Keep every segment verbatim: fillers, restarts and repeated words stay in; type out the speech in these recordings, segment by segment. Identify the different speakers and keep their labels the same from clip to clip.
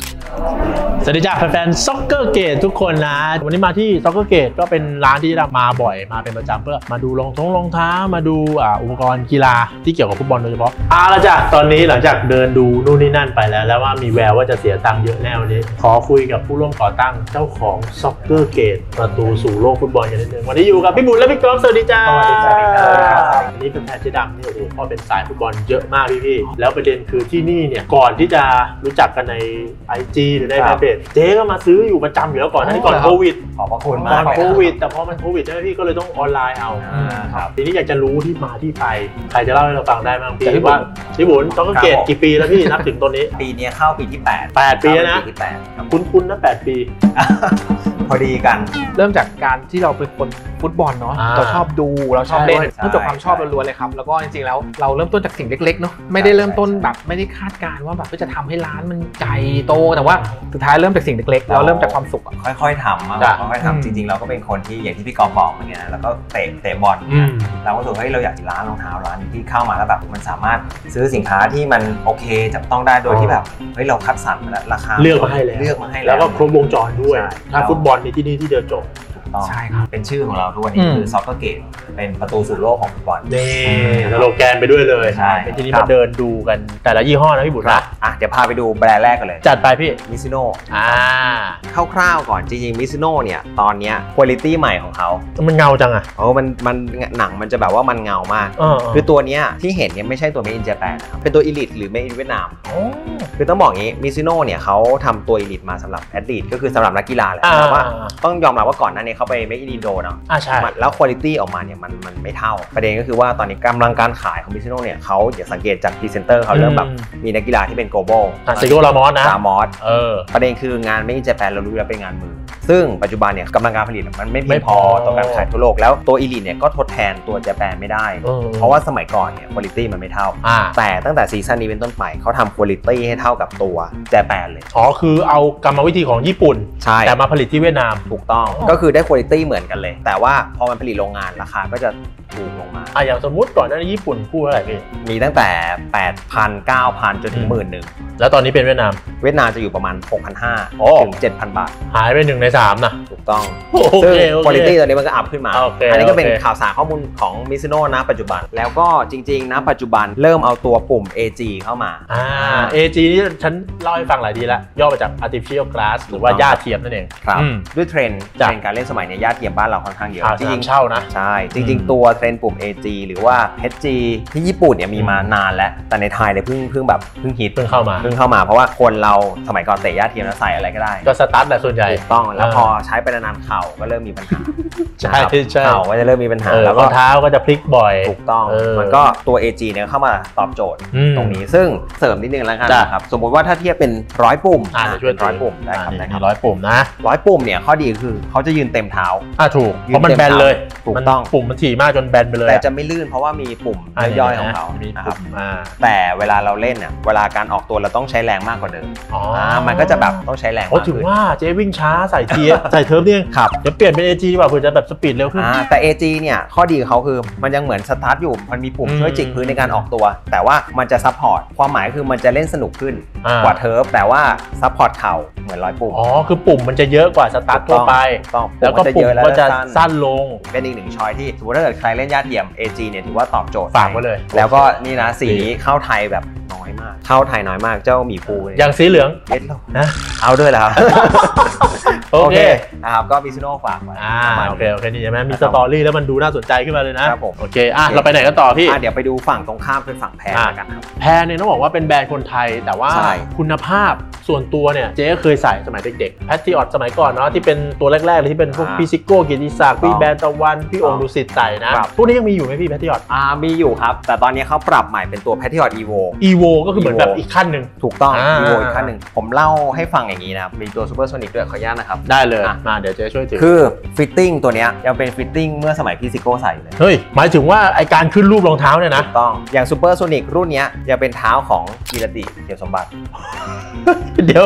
Speaker 1: สวัสดีจ้าแฟนๆซ็อกเกอร์เกตทุกคนนะวันนี้มาที่ซ็อกเกอร์เกตก็เป็นร้านที่เรามาบ่อยมาเป็นประจำเพื่อมาดูรองท้องรองเท้ามาดูอุปกรณ์กีฬาที่เกี่ยวกับฟุตบอลโดยเฉพาะเอาละจ้ะตอนนี้หลังจากเดินดูนู่นนี่นั่นไปแล้วแล้วว่ามีแววว่าจะเสียตังค์เยอะแน่วันนี้ขอคุยกับผู้ร่วมก่อตั้งเจ้าของซ็อกเกอร์เกตประตูสู่โลกฟุตบอลกันนิดนึงวันนี้อยู่กับพี่บุญและพี่ก๊อฟสวัสดีจ้าสวัสดีครับอันนี้เป็นแฟนเจ๊ดำนี่โอ้โหพ่อเป็นสายฟุตบอลเยอะมากพี่ๆแล้วประเด็นคือที่นี่เนี่ยก่อนที่จะรู้จักกันใน ไอ จี หรือในแฟนเพจเจ๊ก็มาซื้ออยู่ประจำอยู่แล้วก่อนนั้นก่อนโควิด
Speaker 2: ขอบพระคุณมาก
Speaker 1: ก่อนโควิดแต่พอมันโควิดใช่ไหมพี่ก็เลยต้องออนไลน์เอาครับทีนี้อยากจะรู้ที่มาที่ไปใครจะเล่าให้เราฟังได้บ้างพี่ว่าพี่บุญต้องเกตกี่ปีแล้วพี่นับถึงตัวนี้
Speaker 2: ปีนี้เข้าปีที่แปด
Speaker 1: แปดปีแล้วนะ
Speaker 2: ปีที่แปดครับ
Speaker 1: คุ้นๆนะแปดปี
Speaker 2: พอดีกัน
Speaker 3: เริ่มจากการที่เราเป็นคนฟุตบอลเนาะเราชอบดูเราชอบเล่นเริ่มจากความชอบล้วนๆเลยครับแล้วก็จริงๆแล้วเราเริ่มต้นจากสิ่งเล็กๆเนาะไม่ได้เริ่มต้นแบบไม่ได้คาดการณ์ว่าแบบจะทำให้ร้านมันใหญ่โตแต่ว่าสุดท้ายเริ่มจากสิ่งเล็กๆเราเริ่มจากความสุข
Speaker 2: ค่อยๆทำมาค่อยๆทำจริงๆเราก็เป็นคนที่อย่างที่พี่กอล์ฟบอกเหมือนกันแล้วก็เตะเตะบอลเราก็รู้สึกว่าเราอยากจะร้านรองเท้าร้านที่เข้ามาแล้วแบบมันสามารถซื้อสินค้าที่มันโอเคจับต้องได้โดยที่แบบเฮ้ยเราคัดสรรมาแล้วราคา
Speaker 1: เลือกมาให้แล้ว
Speaker 2: เลือกมาให้
Speaker 1: แล้วก็ครบวงจรด้วยถ้าฟุตบอลมีที่นี่ที่เดียวจบ
Speaker 2: ใช่ครับเป็นชื่อของเราทุกวันนี้คือซ็อกเกอร์เกตเป็นประตูสู่โลกของฟุตบอล
Speaker 1: นี่สโลแกนไปด้วยเลย
Speaker 2: ใช่
Speaker 1: ทีนี้มาเดินดูกันแต่ละยี่ห้อนะพี่บุญนะ
Speaker 2: อ่ะเดี๋ยวพาไปดูแบรนด์แรกกันเลย
Speaker 1: จัดไปพี่
Speaker 2: มิซูโน่
Speaker 1: อ่า
Speaker 2: คร่าวๆก่อนจริงๆมิซูโน่เนี่ยตอนนี้คุณภาพใหม่ของเขา
Speaker 1: มันเงาจังอ่ะ
Speaker 2: โอ้มันมันหนังมันจะแบบว่ามันเงามากคือตัวนี้ที่เห็นเนี่ยไม่ใช่ตัว Made in Japan นะครับเป็นตัว Elite หรือ Made in เวียดนามคือต้องบอกงี้มิซูโน่เนี่ยเขาทำตัว Elite มาสำหรับแอตลีทก็คือสำหรับนักกีฬาแหละแต่ว่าต้องยอมรับว่าก่อนหน้านี้เขาไป Made in Indoเนาะแล้วคุณภาพออกมาเนี่ยมันมันไม่เท่าประเด็นก็คือว่าตอนนี้กำลังการขายของมิซูโน่เนี่ยเขาอย่าสังเกตจากพรีเซนเตอร์เขาเริ่มแบบมีนักกีฬาที่เป็น global
Speaker 1: ซิโก้ลามอสนะ
Speaker 2: ลามอสเออประเด็นคืองาน Made in Japan เรารู้แล้วเป็นงานมือซึ่งปัจจุบันเนี่ยกำลังการผลิตมันไม่เพียงพอต่อการขายทั่วโลกแล้วตัว Elite เนี่ยก็ทดแทนตัว Japan ไม่ได้เพราะว่าสมัยก่อนเนี่ยคุณภาพมันไม่เท่าแต่ตั้งแต่ซีซั่นนี้เป็นต้นไปเขาทำคุณภาพให้เท่ากับตัว Japan เลย
Speaker 1: อ๋อคือเอากรรมวิธีของญี่ปุ่นแต่มาผลิตที่เวียดนาม
Speaker 2: ถูกต้องก็คือได้คุณภาพเหมือนกันเลยแต่ว่าพอมันผลิตโรงงานราคาก็จะถูกลงมา
Speaker 1: อ่ะอย่างสมมุติก่อนหน้านี้ญี่ปุ่นพูดเท่าไหร่พี่
Speaker 2: มีตั้งแต่ แปดพัน เก้าพัน จนถึง หมื่นหนึ่ง
Speaker 1: แล้วตอนนี้เป็นเวียดนาม
Speaker 2: เวียดนามจะอยู่ประมาณ หกพันห้าร้อย ถึง เจ็ดพัน บาท
Speaker 1: หายไปหนึ่งในสามนะ
Speaker 2: ถูกต้องซึ่งคุณภาพตัวนี้มันก็อัพขึ้นมาอันนี้ก็เป็นข่าวสารข้อมูลของมิซูโน่นะปัจจุบันแล้วก็จริงๆนะปัจจุบันเริ่มเอาตัวปุ่ม เอ จี เข้ามา
Speaker 1: อ่า เอ จี นี่ฉันเล่าให้ฟังหลายทีแล้วย่อมาจาก artificial grass หรือว่าหญ้าเทียมนั่นเอง
Speaker 2: ครับด้วยเทรนด์เทรนด์การเล่นสมัยนี้หญ้าเทียมบ้านเราค่อนข้างเยอะ
Speaker 1: จริงๆเช่านะ
Speaker 2: ใช่จริงๆตัวเทรนด์ปุ่ม เอ จี หรือว่า เอช จี ที่ญี่ปุ่นเนี่ยมีมานานแล้วแต่ในไทยเนี่ยเพิ่งเพิ่งแบบเพิ่งฮิต
Speaker 1: เพิ่งเข้ามา
Speaker 2: เพิ่งเข้ามาเพราะว่าคนเราสมัยก่อนเตะหญ้าเทียมแล้วใส่อะไรก็ได้
Speaker 1: ก็สตาร์ทแหละส่วนใหญ่
Speaker 2: ถูกต้องแล้วพอใช้ไปนานๆเข่าก็เริ่มมีปัญหา
Speaker 1: ใช่ใช่
Speaker 2: เข่าก็จะเริ่มมีปัญหา
Speaker 1: แล้วก็เท้าก็จะพลิกบ่อย
Speaker 2: ถูกต้องมันก็ตัว เอ จี เนี่ยเข้ามาตอบโจทย์ตรงนี้ซึ่งเสริมนิดนึงแล้วกันนะครับสมมติว่าถ้าเทียบเป็นร้อยปุ่ม
Speaker 1: อ่าช่วย
Speaker 2: ร้อยปุ่มได้ครับ
Speaker 1: ได้ครับร้อยปุ่มนะ
Speaker 2: ร้อยปุ่มเนี่ยข้อดีคือเขาจะยืนเต็มเท้า
Speaker 1: อ่าถูกเพราะมันแบนเลย
Speaker 2: ถูกต้อง
Speaker 1: ปุ่มมันถี่มากจนแบนไปเลย
Speaker 2: แต่จะไม่ลื่นเพราะว่ามีปุ่มย่อยๆของเขานะครับแต่เวลาเราเล่นเนี่ยเวลาการออกตัวเราต้องใช้แรงมากกว่าเดิมอ๋อมันก็จะแบบต้องใช้แรง
Speaker 1: โอ้ถึงว่าเจ๊วิ่งช้าใส่เทียใส่เทิร์ฟเนี่ย
Speaker 2: ครับ
Speaker 1: เดี๋ยวเปลี่ยนเป็น เอ จี ดีกว่าเพื่อจะแบบสปีดเร็วขึ้น
Speaker 2: แต่ เอ จี เนี่ยข้อดีของเขาคือมันยังเหมือนสตาร์ทอยู่มันมีปุ่มช่วยจิกพื้นในการออกตัวแต่ว่ามันจะซัพพอร์ตความหมายคือมันจะเล่นสนุกขึ้นกว่าเทิร์ฟแต่ว่าซัพพอร์ตเข่าเหมือนร้อยปุ่ม
Speaker 1: อ๋อคือปุ่มมันจะเยอะกว่าสตาร์ททั่วไปแล้วก็ปุ่มก็จะสั้นลง
Speaker 2: เป็นอีกหนึ่งช้อยที่สมมติถ้าเกิดใครเล่นหญ้าเทียม เอ จี เนี่ยถือว่าตอบโจทย์
Speaker 1: ฝากไว้เลย
Speaker 2: แล้วก็นี่นะสีนี้เข้าไทยแบบน้อยมากเข้าไทยน้อยมากเจ้าหมีภู
Speaker 1: อย่างสีเหลือง
Speaker 2: เย็ดนะเอาด้วยแล้ว
Speaker 1: โอเค
Speaker 2: นะครับก็มิซูโน่ฝากไว้
Speaker 1: อ่าโอเคโอเคนี่ใช่ไหมมีสตอรี่แล้วมันดูน่าสนใจขึ้นมาเลยนะครับ
Speaker 2: ผม
Speaker 1: โอเคอ่ะเราไปไหนกันต่อพี่
Speaker 2: เดี๋ยวไปดูฝั่งตรงข้ามเป็นฝั่งแพรกันครับ
Speaker 1: แพรเนี่ยต้องบอกว่าเป็นแบรนด์คนไทยแต่ว่าคุณภาพส่วนตัวเนี่ยเจ๊เคยใส่สมัยเด็กๆแพทริออตสมัยก่อนเนาะที่เป็นตัวแรกๆเลยที่เป็นพวกพี่ซิโก้เกียรติศักดิ์พี่แบรนด์ตะวันพี่องค์ดุสิตใส่นะพวกนี้ยังมีอยู่ไหมพี่แพทริออต
Speaker 2: อ่ามีอยู่ครับแต่ตอนนี้เขาปรับใหม่เป็นตัวแพทริออตอีโว
Speaker 1: อีโวก็คือเหมือนแบบอีกขั้นหนึ่ง
Speaker 2: ถูกต้องอีโวอีกขั้นหนึ่งผมเล่าให้ฟังอย่างนี้นะมีตัวซูเปอร์โซนิกด้วยขออนุญาตนะครับ
Speaker 1: ได้เลยมาเดี๋ยวเจ๊ช่วยถือ
Speaker 2: คือฟิตติ้งตัวนี้ยังเป็นฟิตติ้งเมื่อสมัยพี่ซิโก้ใส่เลย
Speaker 1: เฮ้ยหมายถึงว่าไอการขึ้นรูปรองเท้าเนี่ยนะ
Speaker 2: ถูกต้องอย่างซูเปอร์โซนิกรุ่นนี้ยังเป็นเท้าของกีรติเกียรติสมบัติ
Speaker 1: เดี๋ยว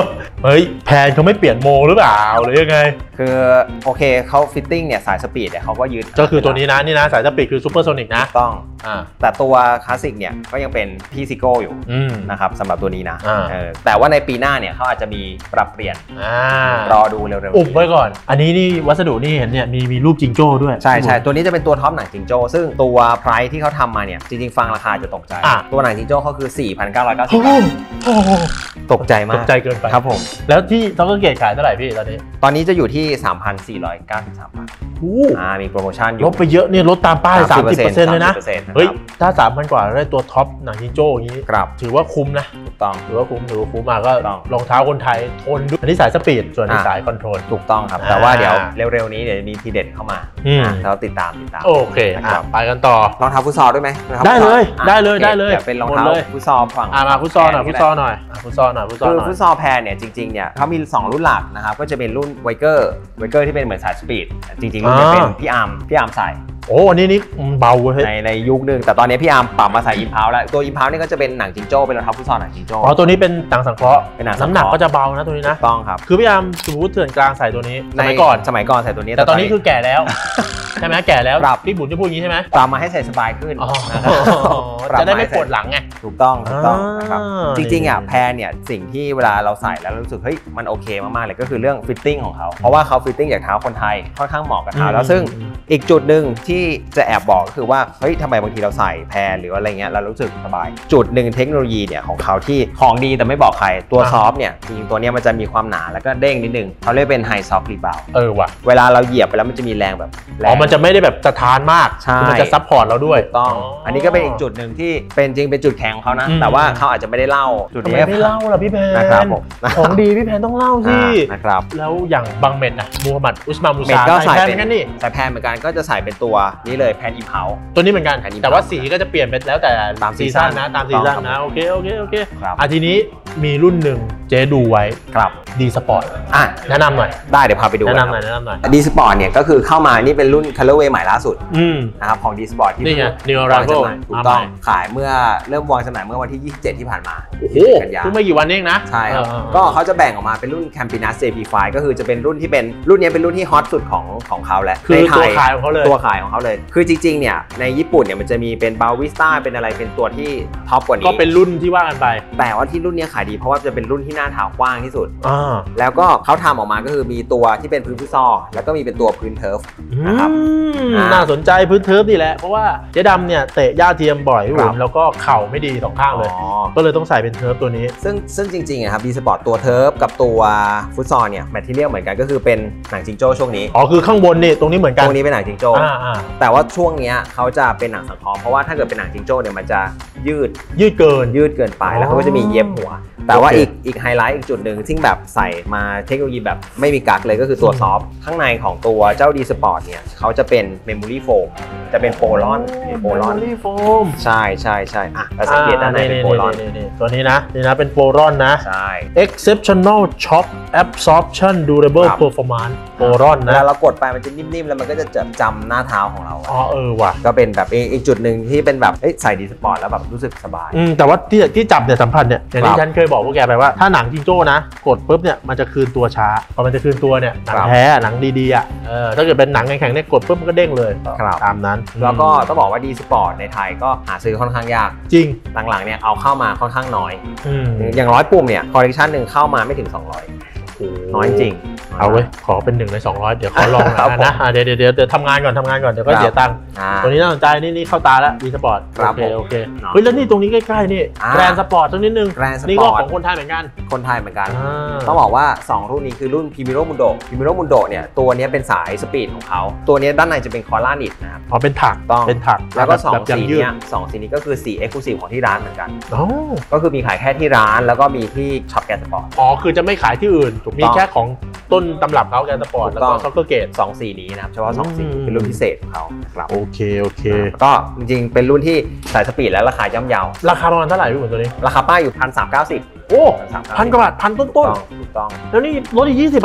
Speaker 1: เฮ้ยแพนเขาไม่เปลี่ยนโมหรือเปล่าหรือยังไง
Speaker 2: คือโอเคเขาฟิตติ้งเนี่ยสายสปีดเนี่ยเขาก็ยึด
Speaker 1: ก็คือตัวนี้นะนี่นะสายสปีดคือซูเปอร์โซนิกนะ
Speaker 2: ต้องอ่าแต่ตัวคลาสสิกเนี่ยก็ยังเป็นพี่ซิโก้อยู่นะครับสำหรับตัวนี้นะแต่ว่าในปีหน้าเนี่ยเขาอาจจะมีปรับเปลี่ยนรอดูเร็วๆ
Speaker 1: อุบไว้ก่อนอันนี้นี่วัสดุนี่เห็นเนี่ยมีมีรูปจิงโจ้ด้วย
Speaker 2: ใช่ใช่ตัวนี้จะเป็นตัวท็อปหนังจิงโจ้ซึ่งตัวไพรซ์ที่เขาทำมาเนี่ยจริงๆฟังราคาจะตกใจตัวหนังจิงโจ้เขาคือ สี่พันเก้าร้อยเก้าสิบ บาทตกใจมาก
Speaker 1: ตกใจเกินไป
Speaker 2: ครับผม
Speaker 1: แล้วที่ซ็อกเกอร์เกตขายเท่าไหร่พี่ตอนนี้
Speaker 2: ตอนนี้จะอยู่ที่ สามพันสี่ร้อยเก้าสิบสาม บาทอ่ามีโปรโมชั่นอยู่
Speaker 1: ลดไปเยอะเนี่ยลดตามป้าย สามสิบเปอร์เซ็นต์ เลยนะเฮ้ยถ้า สามพัน กว่าได้ตัวท็อปหนังจิงโจ้อย่างนี้ถือว่าคุ้มนะ
Speaker 2: ถูกต้อง
Speaker 1: ถือว่าคุ้มถือว่าคุ้มมาก็รองเท้าคนไทยทนด้วยอันนี้สายสปีดส่วนนี้สายคอนโทรล
Speaker 2: ถูกต้องครับแต่ว่าเดี๋ยวเร็วๆนี้เดี๋ยวมีทีเด็ดเข้ามาเราติดตามติดตาม
Speaker 1: โอเคไปกันต่อ
Speaker 2: รองเท้าฟุตซอลด้วยไหม
Speaker 1: ได้เลยได้เลยได้เลย
Speaker 2: เป็นรองเท้าฟุตซอลฝั่ง
Speaker 1: มาฟุตซอลหน่อยฟุตซอลหน่อยฟุตซอลหน่อยฟุตซอลหน่อย
Speaker 2: ฟุตซอลแพรเนี่ยจริงๆเนี่ยเขามีสองรุ่นหลักนะครับก็จะเป็นรุ่นไวเกอร์ไวเกอร์ที่เป็นเหมือนสายสปีดจริงๆรุ่นนี้เป็นพี่อาร์มพี่อาร์มใส่
Speaker 1: โอ้อันนี้นี่เบาเลย
Speaker 2: ในในยุคนึงแต่ตอนนี้พี่อาร์มปรับมาใส่อิมพาวแล้วตัวอิมพาวนี่ก็จะเป็นหนังจิงโจ้เป็นรองเท้าฟุตซอลหนังจิงโจ้
Speaker 1: อ๋อตัวนี้เป็นหนังสังเคราะห์เป็นหนังน้ำหนักก็จะเบานะตัวนี้นะ
Speaker 2: ต้องครับ
Speaker 1: คือพี่อาร์มสมมติเถื่อนกลางใส่ตัวนี้สมัยก่อน
Speaker 2: สมัยก่อนใส่ตัวนี้
Speaker 1: แต่ตอนนี้คือแก่แล้วใช่ไหมแก่แล้วพี่บุญจะพูดอย่างนี้ใช่ไหม
Speaker 2: ปรับมาให้ใส่สบายขึ้น
Speaker 1: จะได้ไม่ปวดหลังไง
Speaker 2: ถูกต้องถูกต้องนะครับจริงๆอ่ะแพรเนี่ยสิ่งที่เวลาเราใส่แล้วรู้สึกเฮ้ยมันโอเคมากๆเลยก็คือเรื่องฟิตติ้งของเขาเพราะว่าเขาฟิตติ้งจากเท้าคนไทยค่อนข้างเหมาะกับเท้าแล้วซึ่งอีกจุดหนึ่งที่จะแอบบอกก็คือว่าเฮ้ยทำไมบางทีเราใส่แพรหรืออะไรเงี้ยเรารู้สึกสบายจุดหนึ่งเทคโนโลยีเนี่ยของเขาที่ของดีแต่ไม่บอกใครตัวซอฟเนี่ยจริงๆตัวนี้มันจะมีความหนาแล้วก็เด้งนิดนึงเขาเรียกเป็นไฮซอฟต์รีบาว
Speaker 1: เออว่ะ
Speaker 2: เวลาเราเหยียบไปแล้วมันจะมีแรงแบบ
Speaker 1: อ๋อมันจะไม่ได้แบบสะท้านมากมันจะซัพพอร์ตเราด้วย
Speaker 2: ต้องอันนี้ก็เป็นอีกจุดหนึ่งที่เป็นจริงเป็นจุดแข็งของเขานะแต่ว่าเขาอาจจะไม่ได้เล่าจุดนี้
Speaker 1: ไม่เล่าล่ะพี่แพน
Speaker 2: นะครับผม
Speaker 1: ของดีพี่แพนต้องเล่าสิ
Speaker 2: นะครับ
Speaker 1: แล้วอย่างบางเม็ดนะมูฮัมหมัดอุสมานมูซา
Speaker 2: ก็ใส่แพนเหมือนกันนี่ใส่แพนเหมือนกันก็จะใส่เป็นตัวนี้เลยแพนอิมเพล
Speaker 1: ตัวนี้เหมือนกันแต่ว่าสีก็จะเปลี่ยนไปแล้วแต่ตามซีซั่นนะตามซีซั่นนะโอเคโอเคโอเคอ่ะทีนี้มีรุ่นหนึ่งเจ๊ดูไว้
Speaker 2: ครับ
Speaker 1: ดีสปอร์ตอ่ะแนะนำหน่อย
Speaker 2: ได้เดี๋ยวพาไปดู
Speaker 1: แนะนำหน่อยแนะนำหน่อย
Speaker 2: ดีสปอร์ตเนี่ยก็คือเข้ามานี่เป็นรุ่น Colorway ใหม่ล่าสุดนะครับของดีสปอร์ตที่
Speaker 1: นี่ไง New Arrival
Speaker 2: ถูกต้องขายเมื่อเริ่มวางจำหน่ายเมื่อวันที่ยี่สิบเจ็ดที่ผ่านมา
Speaker 1: โอ้โหเพิ่งไม่กี่วันเองนะ
Speaker 2: ใช่ครับก็เขาจะแบ่งออกมาเป็นรุ่น Campinas เจ พี ไฟว์ ก็คือจะเป็นรุ่นที่เป็นรุ่นนี้เป็นรุ่นที่ฮอตสุดของของเขาแหละ
Speaker 1: คือตัวขายของเขาเลย
Speaker 2: ตัวขายของเขาเลยคือจริงๆเนี่ยในญี่ปุ่นเนี่ยมันจะมีเป็นบาวิสต้าเป็นอะไรเป็นตัวที่ท็อปกว่านี้
Speaker 1: ก็เป็นรุ่นที่ว่ากันไป
Speaker 2: แต่ว่าที่รุ่นนี้ขายดีเพราะว่าจะเป็นรุ่นที่หน้าเท้ากว้างที่สุดแล้วก็เขาทำออกมาก็คือมีตัวที่เป็นพื้นฟุตซอลแล้วก็มีเป็นตัวพื้นเทิร์ฟนะครับ
Speaker 1: น่าสนใจพื้นเทิร์ฟนี่แหละเพราะว่าเจ๊ดำเนี่ยเตะหญ้าเทียมบ่อยหุ่นแล้วก็เข่าไม่ดีสองข้างเลยก็เลยต้องใส่เป็นเทิร์ฟตัวนี้
Speaker 2: ซึ่งซึ่งจริงๆนะครับดีสปอร์ตตัวเทิร์ฟกับตัวฟุตซอลเนี่ยแมททีเรียลเหมือนกันก็คือเป็นหนังจิงโจ้ช่วงนี้
Speaker 1: อ๋อคือข้างบนนี่ตรงนี้เหมือนกัน
Speaker 2: ตรงนี้เป็นหนังจิงโจ้แต่ว่าช่วงนี้เขาจะเป็นหนังสังเคราะห์เพราะว่าถ้าเกิดเป็นหนังจิงโจ้เนี่ยมันจะยืด
Speaker 1: ยืดเกิน
Speaker 2: ยืดเกินไปแล้วเขาก็จะมีเย็บหัวแต่ว่าอีกอีกไฮไลท์อีกจุดหนึ่งที่แบบใส่มาเทคโนโลยีแบบไม่มีกั๊กเลยก็คือตัวซอฟต์ข้างในของตัวเจ้าดีสปอร์ตเนี่ยเขาจะเป็นเมมโมรี่โฟมจะเป็นโปลอนโปลอน
Speaker 1: โฟม
Speaker 2: ใช่ใช่ใช่อ่ะเราสังเกตด้านในเป็นโปลอน
Speaker 1: ตัวนี้นะนี่นะเป็นโปลอนนะ
Speaker 2: ใช่
Speaker 1: exceptional shock absorption durable performance โปลอนนะ
Speaker 2: แล้วเรากดไปมันจะนิ่มๆแล้วมันก็จะจำหน้าเท้าของเรา
Speaker 1: อ๋อเออว่ะ
Speaker 2: ก็เป็นแบบอีกจุดหนึ่งที่เป็นแบบใส่ดีสปอร์ตแล้วแบบรู้สึกสบาย
Speaker 1: อืมแต่ว่าที่ที่จับเนี่ยสัมผัสเนี่ยอย่างที่ฉันเคยบอกพวกแกไปว่าถ้าหนังจิงโจ้นะกดปุ๊บเนี่ยมันจะคืนตัวช้าพอมันจะคืนตัวเนี่ยหนังแท้หนังดีๆอ่ะเออถ้าเกิดเป็นหนังแข็งๆเนี่ยกดปุ๊บมันก็เด้งเลยตามนั้น
Speaker 2: แล้วก็ต้องบอกว่าดีสปอร์ตในไทยก็หาซื้อค่อนข้างยาก
Speaker 1: จริง
Speaker 2: หลังๆเนี่ยเอาเข้ามาค่อนข้างน้อยอย่างร้อยปุ่มเนี่ยคอลเลคชันหนึ่งเข้ามาไม่ถึงสองร้อยน้อยจริง
Speaker 1: เอาไว้ขอเป็นหนึ่งในสองร้อยเดี๋ยวขอลองนะเดี๋ยวเดี๋ยวเดี๋ยวทำงานก่อนทำงานก่อนเดี๋ยวก็เสียตังค์ตัวนี้น่าสนใจนี่นี่เข้าตาแล้วดีสปอร์ตโอเคโอเคเฮ้ยแล้วนี่ตรงนี้ใกล้ๆนี่แกรนด์สปอร์ตตรงนิดนึงนี่ก็ของคนไทยเหมือนกัน
Speaker 2: คนไทยเหมือนกันต้องบอกว่าสองรุ่นนี้คือรุ่นพิมิโรมุนโดพิมิโรมุนโดเนี่ยตัวนี้เป็นสายสปีดของเขาตัวนี้ด้านในจะเป็นคอร่านิดนะครับ
Speaker 1: อ๋อเป็นถัก
Speaker 2: ต้อง
Speaker 1: เป็นถัก
Speaker 2: แล้วก็สองสีนี้สองสีนี้ก็คือสีเอ็กซ์คลูซีฟของที่ร้านเหมือนกันก็คือมีขายแค่ที่ร้านแล้วก็มีที่ช็อปแกรนด์สปอร์ต
Speaker 1: อ๋อคือจะไม่ขายที่อื่นมีแค่ของต้นตำรับเขาแกรนด์สปอร์ตแล้วก็ซ็อกเกอร์เกต
Speaker 2: สองสีนี้นะครับเฉพาะสองสีเป็นรุ่นพิเศษของเขาครับ
Speaker 1: โอเคโอเค
Speaker 2: ก็จริงๆเป็นรุ่นที่สายสปีดและราคาย่อมเยา
Speaker 1: ราคาประมาณเท่าไหร่พี่ผมตัวนี้
Speaker 2: ราคาป้ายอยู่พันสามเก้าสิบ
Speaker 1: โอ้พันกว่าบาทพันต้นๆ
Speaker 2: ถูกต้อง
Speaker 1: แล้วนี่ลดอีกยี่สิบอ่ะ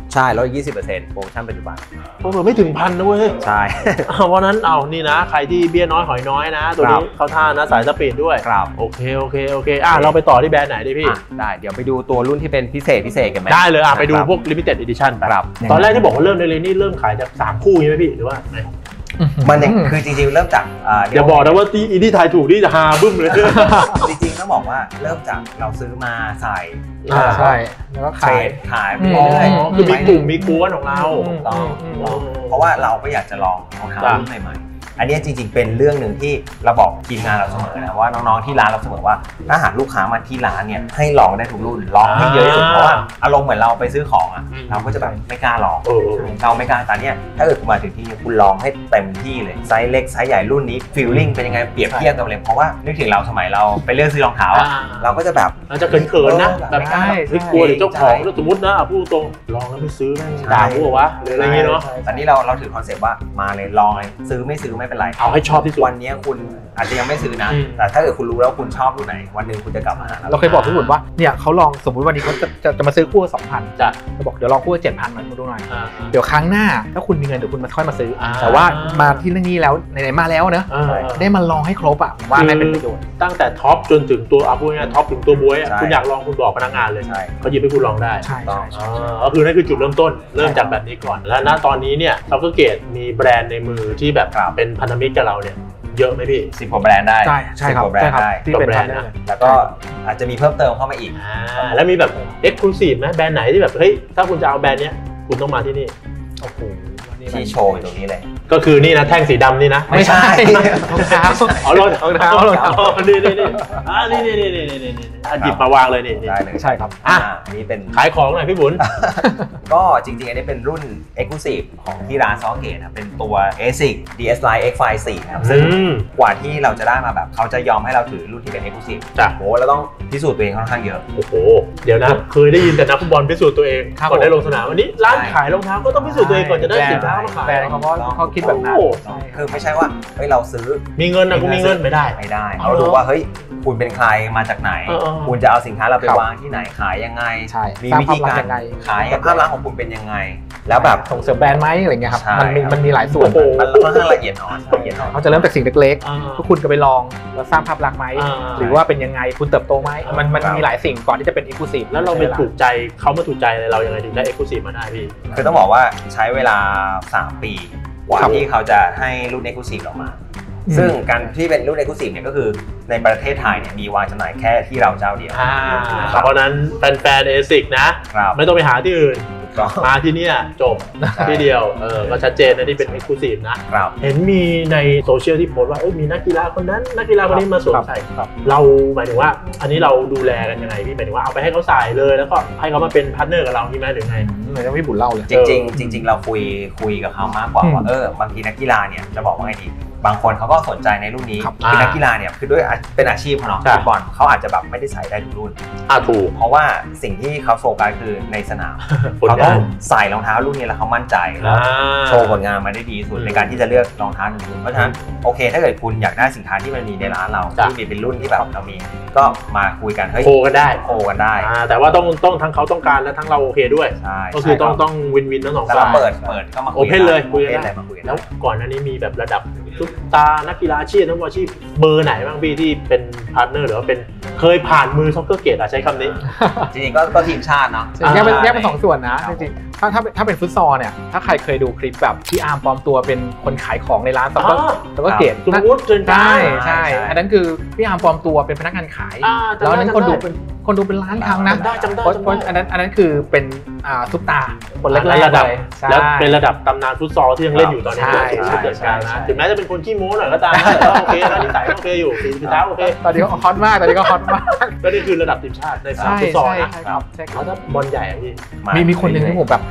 Speaker 2: ใช่ลด ยี่สิบเปอร์เซ็นต์ โปรโมชั่นปัจจุบัน
Speaker 1: โอ้โหไม่ถึงพันนะเว้ย
Speaker 2: ใช่
Speaker 1: เพราะนั้นเอานี่นะใครที่เบี้ยน้อยหอยน้อยนะตัวนี้เข้าท่านะสายสปีดด้วย
Speaker 2: ครับ
Speaker 1: โอเคโอเคโอเคอ่ะเราไปต่อที่แบรนด์ไหนดิพี่
Speaker 2: ได้เดี๋ยวไปดูตัวรุ่นที่เป็นพิเศษพิเศษกันไหม
Speaker 1: ได้เลยอ่ะไปดูพวก limited edition ไป
Speaker 2: ครับ
Speaker 1: ตอนแรกที่บอกว่าเริ่มได้เลยนี่เริ่มขายจากสามคู่ใช่ไหมพี่หรือว่าไง
Speaker 2: มันเนี่ยคือจริงๆเริ่มจากอ่า
Speaker 1: อย่าบอกนะว่าที่อีที่ไทยถูกนี่จะฮาบึ้มเลย
Speaker 2: จริงๆต้องบอกว่าเริ่มจากเราซื้อมาใส่
Speaker 1: อ่า
Speaker 3: ใช่แล้วก็
Speaker 2: เทร
Speaker 3: ขาย
Speaker 2: ดขายไป
Speaker 1: อ๋อ
Speaker 2: เรื่อย
Speaker 1: คือมีกลุ่มมีกวนของเรา
Speaker 2: ถูกต้อง
Speaker 3: อืม
Speaker 1: อ๋อ
Speaker 2: เพราะว่าเราก็อยากจะลองรองเท้า
Speaker 1: จ้ะ
Speaker 2: รุ่นใหม่ๆอันนี้จริงๆเป็นเรื่องหนึ่งที่เราบอกทีมงานเราเสมอนะว่าน้องๆที่ร้านเราเสมอว่าถ้าหากลูกค้ามาที่ร้านเนี่ยให้ลองได้ทุกรุ่นลองให้เยอะที่สุดเพราะว่าอารมณ์เหมือนเราไปซื้อของอ่ะเราก็จะแบบไม่กล้าลอง
Speaker 1: เออ
Speaker 2: เราไม่กล้าแต่เนี่ยถ้าเกิดคุณมาถึงที่นี่คุณลองให้เต็มที่เลยไซส์เล็กไซส์ใหญ่รุ่นนี้ฟีลลิ่งเป็นยังไงเปรียบเทียบกันเลยเพราะว่านึกถึงเราสมัยเราไปเลือกซื้อรองเท้าอะ
Speaker 1: อ่า
Speaker 2: เราก็จะแบบ
Speaker 1: เราจะเขินๆนะ
Speaker 2: เออ
Speaker 1: แบบ
Speaker 2: ใช่
Speaker 1: เฮ้ยกลัวเดี๋ยวเจ้าของ
Speaker 2: ใช่
Speaker 1: สมมตินะอ่ะพูดตรงลองแล้วไม่ซื้อแม่ง
Speaker 2: ใช่
Speaker 1: ด่ากูเหรอวะหรืออะไรเงี้ยเนาะ
Speaker 2: ตอนนี้เราเราถือคอนเซ็ปต์ว่ามาเลยลองเลยซื้อไม่ซื้อไม่เป็นไร
Speaker 1: เอาให้ชอบที่สุด
Speaker 2: วันนี้คุณอาจจะยังไม่ซื้อนะ
Speaker 1: อืม
Speaker 2: แต่ถ้าเกิดคุณรู้แล้วคุณชอบรุ่นไหนวันหนึ่งคุณจะกลับมาหา
Speaker 3: เราเคยบอกพี่บุญว่าเนี่ยเขาลองสมมุติวันนี้เขาจะจะจะมาซื้อคู่สองพัน
Speaker 1: จะ
Speaker 3: เราบอกเดี๋ยวลองคู่เจ็ดพันมาดูหน่อย
Speaker 1: อ่า
Speaker 3: เดี๋ยวครั้งหน้าถ้าคุณมีเงินเดี๋ยวคุณมาค่อยมาซื้ออา แต่ว่ามาที่นี่แล้วไหนๆมาแล้วเนอะ
Speaker 1: อ่า
Speaker 3: ได้มาลองให้ครบอ่ะผมว่าได้เป็นประโยชน์
Speaker 1: ตั้งแต่ท็อปจนถึงตัวเอาพูดง่ายๆท็อปถึงตัวบวยอ่ะคุณอยากลองคุณบอกพนักงานเลย
Speaker 2: ใช่
Speaker 1: เขาหยิบให้คุณลองได้
Speaker 3: ใช่ใช่ใช่
Speaker 1: อ่าก็คือนั่นคือจุดเริ่มต้นเริ่มจากแบบนี้ก่อน และณตอนนี้เนี่ยซ็อกเกอร์เกตมีแบรนด์ในมือที่แบบ
Speaker 2: ครับ
Speaker 1: เป็นพันธมิตรกับเราเนี่ยเยอะไหมพี่
Speaker 2: สิบกว่าแบรนด์ได้
Speaker 3: ใช่ใช่ครับ
Speaker 2: สิกว่าแบร
Speaker 3: ใช่
Speaker 2: นด์
Speaker 3: ครับ
Speaker 2: ได้
Speaker 3: ที่เป็น
Speaker 1: แบร
Speaker 3: แบร
Speaker 1: น
Speaker 3: น
Speaker 1: ด์
Speaker 3: ด์
Speaker 1: นะ
Speaker 3: นะ
Speaker 2: แล้วก็อาจจะมีเพิ่มเติมเข้ามาอีก
Speaker 1: อ่าแล้วมีแบบเอ็กซ์คลูซีฟไหมแบรนด์ไหนที่แบบเฮ้ยถ้าคุณจะเอาแบรนด์เนี้ยคุณต้องมาที่นี่
Speaker 3: โอ้โหนี่มัน
Speaker 2: ที่โชว์อยู่ตรงนี้เลย
Speaker 1: ก็คือนี่นะแท่งสีดำนี่นะ
Speaker 3: ไม่ใช่รองเท้า
Speaker 1: อ๋อรองเท้าร
Speaker 3: องเท้ารองเท้า
Speaker 1: นี่นี่นี่อ่านี่นี่นี่นี่นี่นี่อ่ะหยิบมาวางเลยนี่นี่
Speaker 2: ได้เลย
Speaker 3: ใช่ครับ
Speaker 1: อ่ะ
Speaker 2: อ่าอันนี้เป็น
Speaker 1: ขายของหน่อยพี่บุญ
Speaker 2: ก็จริงๆ อันนี้เป็นรุ่น Exclusive ของที่ร้านซอเกตครับเป็นตัว เอซิก ดี เอส Line เอ็กซ์ ไฟว์ สี่ครับซึ่ง
Speaker 1: อืม
Speaker 2: กว่าที่เราจะได้มาแบบเขาจะยอมให้เราถือรุ่นที่เป็น Exclusive
Speaker 1: จ้ะ
Speaker 2: โหเราต้องพิสูจน์ตัวเองค่อนข้างเยอะ
Speaker 1: โอ้โหเดี๋ยวนะเคยได้ยินแต่นักฟุตบอลพิสูจน์ตัวเอง
Speaker 3: ครับ
Speaker 1: ก่อนได้ลงสนามวันนี้ร้านขายรองเท้าก็ต้องพิสูจน์ตัวเองก่อนจะได้สินค้ามาขาย
Speaker 3: แบรนด์เขาเพราะเขาคิดแบบนั้น
Speaker 1: โอ้
Speaker 3: ใช่
Speaker 2: คือไม่ใช่ว่าเฮ้ยเราซื้อ
Speaker 1: มีเงินนะกูมีเงินไม่ได้
Speaker 2: ไม่ได้
Speaker 1: เอา
Speaker 2: เรา
Speaker 1: เหรอ
Speaker 2: ดูว่าเฮ้ยคุณเป็นใครมาจากไหน
Speaker 1: เออเออ
Speaker 2: คุณจะเอาสินค้าเราไป
Speaker 3: ครับ
Speaker 2: วางที่ไหนขายยังไง
Speaker 3: ใช่
Speaker 2: มี
Speaker 3: สร้าง
Speaker 2: วิธีการ
Speaker 3: ภาพลักษณ์ยังไง
Speaker 2: ขายภาพลักษณ์ของคุณเป็นยังไง แล้วแบบ
Speaker 3: ส่งเสริมแบรนด์ไหมอะไรเงี้ยครับ
Speaker 2: ใช่
Speaker 3: มันมี
Speaker 2: ครับ
Speaker 3: มันมีหลายส่วน
Speaker 1: โอ้โห
Speaker 2: มันค่อนข้างละเอียดอ่อนละเอียดอ่อน
Speaker 3: เขาจะเริ่มจากสิ่งเล็ก
Speaker 1: อ่า
Speaker 3: ๆทุกคุณก็ไปลองแล้วสร้างภาพลักษณ์ไหม
Speaker 1: อ่า
Speaker 3: หรือว่าเป็นยังไงคุณเติบโตไหมมันมัน
Speaker 2: ครับ
Speaker 3: มีหลายสิ่งก่อนที่จะเป็นอี c l u s i v e
Speaker 1: แล้วเราไปถูกใจเขามาถูกใจอะไรเรายังไงถึงได้เอ็กซ์คลูซีฟมาได้พี่
Speaker 2: คือต้องบอกว่าใช้เวลาสามปีกว่า
Speaker 3: ครับ
Speaker 2: ที่เขาจะให้รุ่น Exclusive ออกมา
Speaker 3: อืม
Speaker 2: ซึ่งการที่เป็นรุ่น Exclusive เนี่ยก็คือในประเทศไทยเนี่ยมีวางจำหน่ายแค่ที่เราเจ้าเดียว
Speaker 1: อ่า
Speaker 2: ครับ
Speaker 1: เพราะฉะนั้นแฟนๆเอซิกนะ
Speaker 2: ครับ
Speaker 1: ไม่ต้องไปหาที่อื่น
Speaker 2: ก็
Speaker 1: มาที่เนี่ยจบ
Speaker 2: ใช่
Speaker 1: ที่เดียวเออก็ชัดเจนนะที่เป็นเอ็กซ์คลูซีฟนะ
Speaker 2: ครับ
Speaker 1: เห็นมีในโซเชียลที่โพสต์ว่าเอ้ยมีนักกีฬาคนนั้นนักกีฬาคนนี้มาสวมใส่
Speaker 3: ครับ
Speaker 1: เราหมายถึงว่า อันนี้เราดูแลกันยังไงพี่หมายถึงว่าเอาไปให้เขาใส่เลยแล้วก็ให้เขามาเป็นพาร์ทเนอร์กับเราใช่ไหมหรือไง
Speaker 3: เหมือนที่พี่บุญเล่าเลย
Speaker 2: จริงๆจริง ๆ เราคุยคุยกับเขามากกว่า
Speaker 3: อืม
Speaker 2: ว่าเออบางทีนักกีฬาเนี่ยจะบอกว่าไงดีบางคนเขาก็สนใจในรุ่นนี้
Speaker 3: ครับ
Speaker 2: คือนักกีฬาเนี่ยคือด้วยอาเป็นอาชีพเขาเนาะ
Speaker 1: ครับ
Speaker 2: ฟุตบอลเขาอาจจะแบบไม่ได้ใส่ได้ทุกรุ่น
Speaker 1: อ่าถูก
Speaker 2: เพราะว่าสิ่งที่เขาโฟกัสคือในสนาม
Speaker 1: ผล
Speaker 2: เขา
Speaker 1: งาน
Speaker 2: ต้องใส่รองเท้ารุ่นนี้แล้วเขามั่นใจแล้ว
Speaker 1: อ่า
Speaker 2: โชว์ผลงานมาได้ดีที่สุด
Speaker 1: อืม
Speaker 2: ในการที่จะเลือกรองเท้าหนึ่งรุ่นเพราะฉะนั้นโอเค ถ้าเกิดคุณอยากได้สินค้าที่มันมีในร้านเรา
Speaker 1: จ้ะ
Speaker 2: ที่มีเป็นรุ่นที่แบบเรามี ก็มาคุยกันเฮ้ย
Speaker 1: โคกันได้
Speaker 2: โคกันได้
Speaker 1: อ่าแต่ว่าต้องต้องทั้งเขาต้องการและทั้งเราโอเคด้วย
Speaker 2: ใช่
Speaker 1: ก็คือต้อง
Speaker 2: ใช่รับ
Speaker 1: ต้องวินวินทั้งสอง
Speaker 2: แล้ว
Speaker 1: ฝ่า
Speaker 2: เรา
Speaker 1: ย
Speaker 2: เปิดเปิดก็มาคุย
Speaker 1: Open เลยคุยกัน
Speaker 2: โอเพน
Speaker 1: ได้
Speaker 2: เลยมาคุยกัน
Speaker 1: แล้วก่อนหน้านี้มีแบบระดับซุปตาร์นักกีฬาอาชีพนักบอลอาชีพเบอร์ไหนบ้างพี่ที่เป็นพาร์ทเนอร์หรือว่าเป็นเคยผ่านมือซ็อกเกอร์เกตอะใช้คำนี้
Speaker 2: จริงๆก็ก็ทีมชาติเนาะ
Speaker 3: แยกเป็น
Speaker 2: อ่า
Speaker 3: แยกเป็นสองส่วนนะ
Speaker 2: ครั
Speaker 3: จ
Speaker 2: บ
Speaker 3: ริงๆถ้าถ้าถ้าเป็นฟุตซอลเนี่ยถ้าใครเคยดูคลิปแบบที่อาร์มปลอมตัวเป็นคนขายของในร้านซัพเปอร์
Speaker 1: อ๋อ
Speaker 3: ซัพเปอร์เกต
Speaker 1: สมมติเชิญ
Speaker 3: ใช่
Speaker 1: จ้า
Speaker 3: ใช่
Speaker 2: ใช่
Speaker 3: อันนั้นคือพี่อาร์มปลอมตัวเป็นพนักงานขาย
Speaker 1: อ่าจำได้
Speaker 3: แล้วอันนั้น
Speaker 1: จำได้
Speaker 3: คนดูเป็นคนดูเป็นล้านครั้งนะ
Speaker 1: จำได้จำได้
Speaker 3: เพราะ
Speaker 1: จำได้
Speaker 3: เพราะอันนั้นอันนั้นคือเป็นอ่าซุปตาร์คนแรก
Speaker 1: ระ
Speaker 3: ๆ
Speaker 1: ดับ
Speaker 3: เลยใช่
Speaker 1: แล้วเป็นระดับตำนานฟุตซอลที่ยังเล่นอยู่ตอนนี้
Speaker 3: ใช่
Speaker 1: ด้วยผู้จัดการ
Speaker 3: ใช่
Speaker 1: นะ
Speaker 3: ใช่
Speaker 1: ถึงแม้จะเป็นคนขี้โม้หน่อยก็ตามนะแต่ว่าโอเคนะนิสัยโอเคอยู่ฝีเท้าโอเค
Speaker 3: ตอนนี้ก็ฮอตมากตอนนี้ก็ฮอตมาก
Speaker 1: ก็นี่คือระดับทีมชาติในสนาม
Speaker 3: ใช่
Speaker 1: ฟุตซอล
Speaker 3: ใช่
Speaker 1: นะ
Speaker 3: ใช่ครับใช่ครั
Speaker 1: แล้
Speaker 3: บ
Speaker 1: วถ้าบอลใหญ่อะพี่
Speaker 3: มีมีคนหนึ่งที่ผมแบบ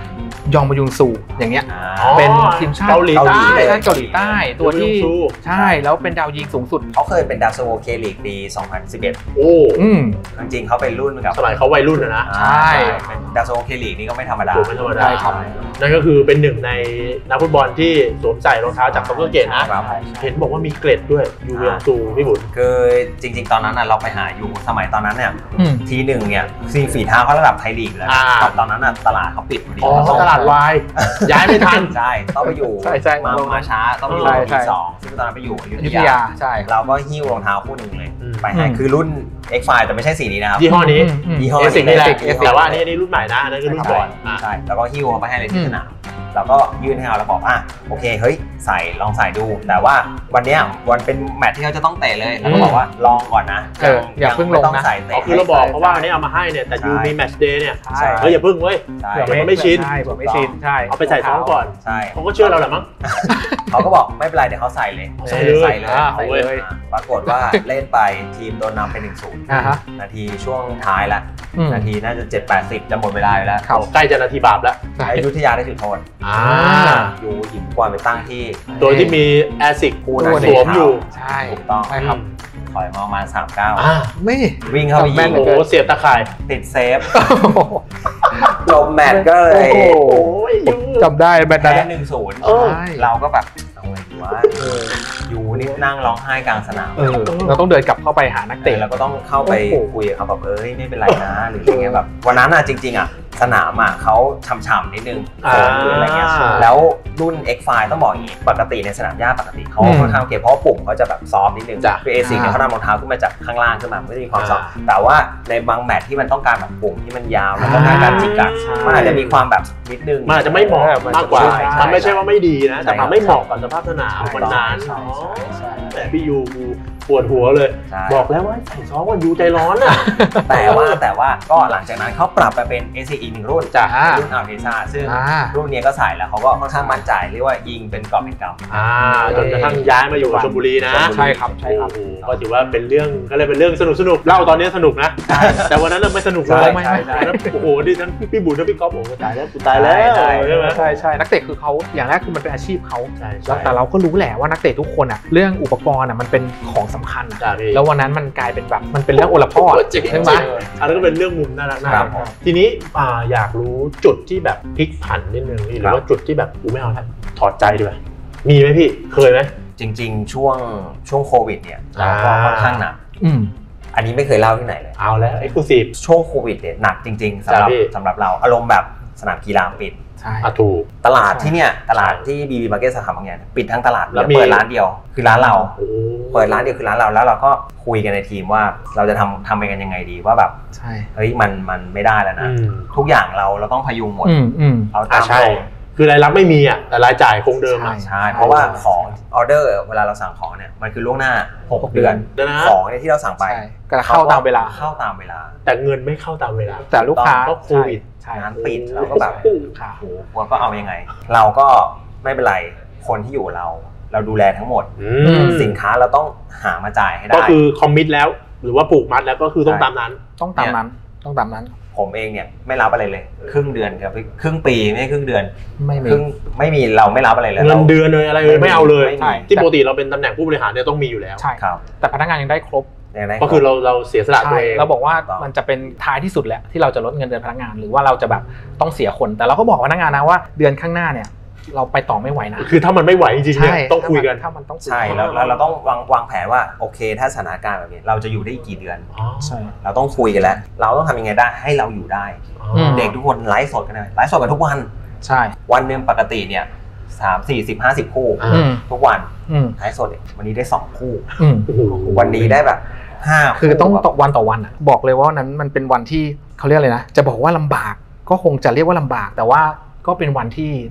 Speaker 3: ยองบยุนซูอย่างเงี้ย
Speaker 2: อ๋อ
Speaker 3: เป็นทีมชาติ
Speaker 1: เกาหลี
Speaker 3: เกาหลี
Speaker 1: ใต้
Speaker 3: ใช่เกาหลีใต้ตัวที่
Speaker 1: ยองบยุนซู
Speaker 3: ใช่แล้วเป็นดาวยิงสูงสุด
Speaker 2: เขาเคยเป็นดาวซันโวเคลีกปีสองพันสิบเอ็ด
Speaker 1: โอ้
Speaker 3: อืม
Speaker 2: จริงๆเขาเป็นรุ่นกับ
Speaker 1: สมัยเขาวัยรุ่นนะนะ
Speaker 3: ใช่
Speaker 2: เป็นดาวซันโวเคลีกนี่ก็ไม่ธรรมดา
Speaker 1: โอ้ไม่ธรรมดา
Speaker 3: ใช่ครับ
Speaker 1: นั่นก็คือเป็นหนึ่งในนักฟุตบอลที่สวมใส่รองเท้าจากซ็อกเกอร์เกตนะ
Speaker 2: ครับ
Speaker 1: เห็นบอกว่ามีเกร็ดด้วยยูเวียงซูพี่บุญ
Speaker 2: คือจริงๆ ตอนนั้นน่ะเราไปหาอยู่สมัยตอนนั้นเนี่ย
Speaker 3: อืม
Speaker 2: ทีหนึ่งเนี่ยซีฝีเท้าเขาระดับไทยลีกแล้ว
Speaker 1: อ่า
Speaker 2: แต่ตอนนั้นน่ะตลาดเขาปิดพอดี
Speaker 1: อ๋อ
Speaker 2: เข
Speaker 1: ตลาดวายย้ายไม่ทัน
Speaker 2: ใช่ต้องไปอยู่
Speaker 3: ใช่ใช่
Speaker 2: มามาช้าต้องไปอยู่
Speaker 3: ใช่ใช่
Speaker 2: ปีสองซึ่งตอนนั้นไปอยู่อ
Speaker 3: อ
Speaker 2: ยุ
Speaker 3: ยุ
Speaker 2: ธ
Speaker 3: ธยาย
Speaker 2: า
Speaker 3: ใช่
Speaker 2: เราก็หิ้วรองเท้าคู่หนึ่งเลย
Speaker 1: อืม
Speaker 2: ไปให้
Speaker 3: อืม
Speaker 2: คือรุ่น X ไฟ แต่ไม่ใช่สีนี้นะครับ
Speaker 1: ยี่ห้อนี้
Speaker 3: อืมอืม
Speaker 2: ยี่ห้อ
Speaker 1: เอสิกนี่แหละ
Speaker 2: Asics
Speaker 1: แต่ว่าอันนี้อันนี้รุ่นใหม่นะอันนั้นคือรุ่นก่อนอ่ะ
Speaker 2: ใช่แล้วก็หิ้วเขาไปให้เลยที่สนามเราก็ยื่นให้เขาแล้วบอกอ่ะโอเคเฮ้ยใส่ลองใส่ดู แต่ว่าวันเนี้ยวันเป็นแมตช์ที่เขาจะต้องเตะเลยแล้วก็บอกว่าลองก่อนนะ
Speaker 3: เอออย่าเพิ่งลงนะ
Speaker 2: ไม่ต้องใส่เตะ
Speaker 1: อ๋อคือเราบอกเพราะว่าอันนี้เอามาให้เนี่ยแต่ยูมีแมตช์เดย์เนี่ย
Speaker 3: ใช่
Speaker 1: เฮ้ยอย่าพึ่งเว้ย
Speaker 2: ใช่
Speaker 1: เผื่อมันไม่ชิน
Speaker 3: ใช่เผื่อไม่ชินใช่
Speaker 1: เอาไปใส่ซ้อมก่อน
Speaker 2: ใช่
Speaker 1: เขาก็เชื่อเราแหละมั้ง
Speaker 2: เขาก็บอกไม่เป็นไรเดี๋ยวเขาใส่เลย
Speaker 1: ใส่เลย
Speaker 2: ใส่เลย
Speaker 1: อ่า
Speaker 3: ใส่เลย
Speaker 2: อ่าปรากฏว่าเล่นไปทีมโดนนำไปหนึ่งศูนย์
Speaker 3: อ่าฮะ
Speaker 2: นาทีช่วงท้ายแล้ว
Speaker 3: อืม
Speaker 2: นาทีน่าจะเจ็ดแปดสิบจะหมดเวลาอยู่แล้ว
Speaker 3: ครับ
Speaker 1: ใกล้จะนาทีบาปแล้ว
Speaker 3: ใช่
Speaker 2: อยุธยาได้จุดโทษ
Speaker 1: อ่า
Speaker 2: อยู่หยิบกวนไปตั้งที่
Speaker 1: โดยที่มีแอซิก
Speaker 2: คู่
Speaker 3: คู่
Speaker 2: นั้น
Speaker 1: สวมอยู่
Speaker 3: ใช่
Speaker 2: ถูกต้อง
Speaker 3: ใช่ครับ
Speaker 2: ถอยมาประมาณสามเก้า
Speaker 1: อ่า
Speaker 3: ไม่
Speaker 2: วิ่งเข้าไปยิ
Speaker 3: แม่
Speaker 2: ง
Speaker 3: น
Speaker 1: โอ้โหเสียบตะข่าย
Speaker 2: ติดเซฟจบแมตช์ก็เลย
Speaker 3: โอ้โห
Speaker 1: ยยู
Speaker 3: จำได้แบต
Speaker 2: แพ้
Speaker 3: นั้น
Speaker 2: หนึ่งศูนย์
Speaker 1: เออ
Speaker 2: เราก็แบบเอาไงดีวะอยู่นี่นั่งร้องไห้กลางสนาม
Speaker 3: เออเราต้องเดินกลับเข้าไปหานัก
Speaker 2: เตะ
Speaker 3: เตะ
Speaker 2: เราก็ต้องเข้าไป
Speaker 3: โอ้โห
Speaker 2: คุยกับเขาแบบเอ้ยไม่เป็นไรนะหรืออย่างเงี้ยแบบวันนั้นอ่ะจริงๆอ่ะสนามอ่ะเขาช่ำๆนิดนึงโซนหรืออะไรเงี้ย
Speaker 1: อ่า
Speaker 2: แล้วรุ่น X ไฟ ต้องบอกอย่างงี้ปกติในสนามหญ้าปกติเขา
Speaker 3: อืม
Speaker 2: ค่อนข้างโอเคเพราะว่าปุ่มเขาจะแบบซอฟต์นิดนึง
Speaker 1: จ้ะ
Speaker 2: คือเอซิเนี่ยเขานำรองเท้าขึ้นมาจากข้างล่างขึ้นมาไม่ได้มีความซอฟต์แต่ว่าในบางแมตช์ที่มันต้องการแบบปุ่มที่มันยาวแล้วต้องการการจิกกัด
Speaker 3: ใช่
Speaker 2: มันอาจจะมีความแบบนิดนึง
Speaker 1: มันอาจจะไม่เหมาะ
Speaker 3: เออมัน
Speaker 1: มากกว่า
Speaker 3: ใช่ใช่
Speaker 1: มันไม่ใช่ว่าไม่ดีนะ แต่
Speaker 2: ใช่
Speaker 1: มันไม่เหมาะกับสภาพสนาม
Speaker 3: ใช่
Speaker 1: วันนั้น
Speaker 2: ใช่
Speaker 1: อ๋อ
Speaker 2: ใช่ใช่
Speaker 1: แต่พี่ยูกูปวดหัวเลย
Speaker 2: ใช่
Speaker 1: บอกแล้วว่าใส่ซ้อมวันยูใจร้อนอ่ะ
Speaker 2: แต่ว่าแต่ว่าก็หลังจากนั้นเขาปรับไปเป็น เอ ซี อี หนึ่งรุ่น
Speaker 1: จ้ะ
Speaker 2: รุ่นอัลเทซ่าซึ่ง
Speaker 3: อ่า
Speaker 2: รุ่นนี้ก็ใส่แล้วเขาก็ค่อนข้างมั่นใจเรียกว่ายิงเป็นกรอบเป็นเก่า
Speaker 1: อ่าจนกระทั่งย้ายมาอยู่กับชลบุรีนะ
Speaker 3: ใช่ครับใช่ครับ
Speaker 1: โอ้โหก็ถือว่าเป็นเรื่องก็เลยเป็นเรื่องสนุกสนุกๆเล่าตอนนี้สนุกนะ แต่วันนั้นน่ะไม่สนุกเล
Speaker 2: ใช่
Speaker 1: ย
Speaker 2: ใช่ใช่
Speaker 1: วันนั้นโอ้โหดิฉันพี่บุญและพี่ก๊อฟโอ้โหตายแล้วกูตายแล้ว
Speaker 2: ใช่
Speaker 1: ใช่ไหม
Speaker 3: ใช่ใช่นักเตะคือเขาอย่างแรกคือมันเป็นอาชีพเขา
Speaker 1: ใช่
Speaker 3: แล้ว
Speaker 1: ใช่
Speaker 3: แต่เราก็รู้แหละว่านักเตะทุกคนอ่ะเรื่องอุปกรณ์อ่ะมันเป็นของสำคัญอ่ะ
Speaker 1: จ้ะพี่
Speaker 3: แล้ววันนั้นมันกลายเป็นแบบมันเป็นเรื่องโอลพ่ออะ
Speaker 1: จริง
Speaker 3: ใช่ไหม
Speaker 1: อันนั้นก็เป็นเรื่องมุมน่ารักน่า
Speaker 2: ครั
Speaker 1: รับ ก
Speaker 2: ผม
Speaker 1: ทีนี้อ่าอยากรู้จุดที่แบบพลิกผันนิดนึงพี่หรือว่าจุดที่แบบกูไม่เอาแล้วถอดใจดีกว่ามีไหมพี่เคยไหม
Speaker 2: จริงๆ ช่วงช่วงโควิดเนี่ยเราก็
Speaker 1: อ่า
Speaker 2: ค่อนข้างหนัก
Speaker 3: อืม
Speaker 2: อันนี้ไม่เคยเล่าที่ไหนเลย
Speaker 1: เอาแล้วเอ็กซ์คลูซีฟ
Speaker 2: ช่วงโควิดเนี่ยหนักจริงๆสำหรับ
Speaker 1: จ้ะพี่
Speaker 2: สำหรับเราอารมณ์แบบสนามกีฬาปิด
Speaker 3: ใช่
Speaker 1: อ่ะถูก
Speaker 2: ตลาดที่เนี่ยตลาดที่บีบีมาร์เก็ตสาขาบางใหญ่ปิดทั้งตลาด
Speaker 1: แล้วมี
Speaker 2: เปิดร้านเดียวคือร้านเรา
Speaker 1: โอ้
Speaker 2: เปิดร้านเดียวคือร้านเราแล้วเราก็คุยกันในทีมว่าเราจะทำทำไปกันยังไงดีว่าแบบ
Speaker 3: ใช่
Speaker 2: เฮ้ยมันมันไม่ได้แล้ว
Speaker 1: อื
Speaker 2: นะ
Speaker 1: ม
Speaker 2: ทุกอย่างเราเราต้องพยุงหมด
Speaker 3: อืมอืม
Speaker 2: เอา
Speaker 1: อ่ะ
Speaker 2: ตาม
Speaker 1: ใช่
Speaker 2: ตรง
Speaker 1: คือรายรับไม่มีอ่ะแต่รายจ่ายคงเดิมอ่ะ
Speaker 2: ใช่เพราะว่าของออเดอร์เวลาเราสั่งของเนี่ยมันคือล่วงหน้าหกเดือน
Speaker 1: เดี๋ยวนะ
Speaker 2: ของเนี่ยที่เราสั่งไป
Speaker 3: ใช่ก็เข้าตามเวลา
Speaker 2: เข้าตามเวลา
Speaker 1: แต่เงินไม่เข้าตามเวลา
Speaker 3: แต่ลูกค้า
Speaker 1: เพราะโควิด
Speaker 3: ใช่
Speaker 2: งานปิดเราก็แบบ
Speaker 3: ค่ะ
Speaker 2: โอ้โหกลัวก็เอายังไง เราก็ไม่เป็นไรคนที่อยู่เรา เราดูแลทั้งหมด
Speaker 1: อืม
Speaker 2: สินค้าเราต้องหามาจ่ายให้ได้
Speaker 1: ก็คือคอมมิตแล้ว หรือว่าผูกมัดแล้วก็คือต้อง
Speaker 2: ใช่
Speaker 1: ตามนั้น
Speaker 3: ต้องตามนั้นต้องตามนั้น
Speaker 2: ผมเองเนี่ยไม่รับอะไรเลย ครึ่งเดือนครับครึ่งปีไม่ใช่ครึ่งเดือน
Speaker 3: ไม่มี
Speaker 2: ครึ่งไม่มีเราไม่รับอะไรเลย
Speaker 1: เงิน
Speaker 2: รา
Speaker 1: เดือนเลยอะไรเลยไม่เอาเลย
Speaker 2: ไม่มี
Speaker 3: ใช่
Speaker 1: ที่ปกติเราเป็นตำแหน่งผู้บริหารเนี่ยต้องมีอยู่แล้ว
Speaker 3: ใช่
Speaker 2: ครับ
Speaker 3: แต่พนักงานยังได้ครบ
Speaker 2: ยังไง
Speaker 1: ก็คือเราเราเสียสละตัว
Speaker 3: ใช่
Speaker 1: เอง
Speaker 3: เราบอกว่า
Speaker 2: ถูกต้อง
Speaker 3: มันจะเป็นท้ายที่สุดแหละที่เราจะลดเงินเดือนพนักงาน หรือว่าเราจะแบบต้องเสียคน แต่เราก็บอกพนักงานนะว่าเดือนข้างหน้าเนี่ยเราไปต่อไม่ไหวนะ
Speaker 1: คือถ้ามันไม่ไหวจริงๆเนี่ยต้องคุยกัน
Speaker 3: ถ้ามันต้องคุย
Speaker 2: ใช่แล้วแล้วเราต้องวางวางแผนว่าโอเค ถ้าสถานการณ์แบบนี้เราจะอยู่ได้อีกกี่เดือน
Speaker 1: อ๋อ
Speaker 3: ใช่
Speaker 2: เราต้องคุยกันแล้ว เราต้องทำยังไงได้ให้เราอยู่ได้
Speaker 3: อืม
Speaker 2: เด็กทุกคนไลฟ์สดกันเลยไลฟ์สดกันทุกวัน
Speaker 3: ใช่
Speaker 2: วันหนึ่งปกติเนี่ยสามสี่สิบห้าสิบคู่
Speaker 1: อ่า
Speaker 3: อืม
Speaker 2: ทุกวัน
Speaker 3: อืม
Speaker 2: ไลฟ์สดเนี่ยวันนี้ได้สองคู่
Speaker 3: อืม
Speaker 1: โอ้โห
Speaker 2: วันนี้ได้แบบห้า
Speaker 3: คือต้อง
Speaker 2: แบบ
Speaker 3: ต่อวันต่อวันอ่ะบอกเลยว่าวันนั้นมันเป็นวันที่เขาเรียกอะไรนะจะบอกว่าลำบากก็คงจะเรียกว่าลำบาก แต่ว่าก็เป็นวันที่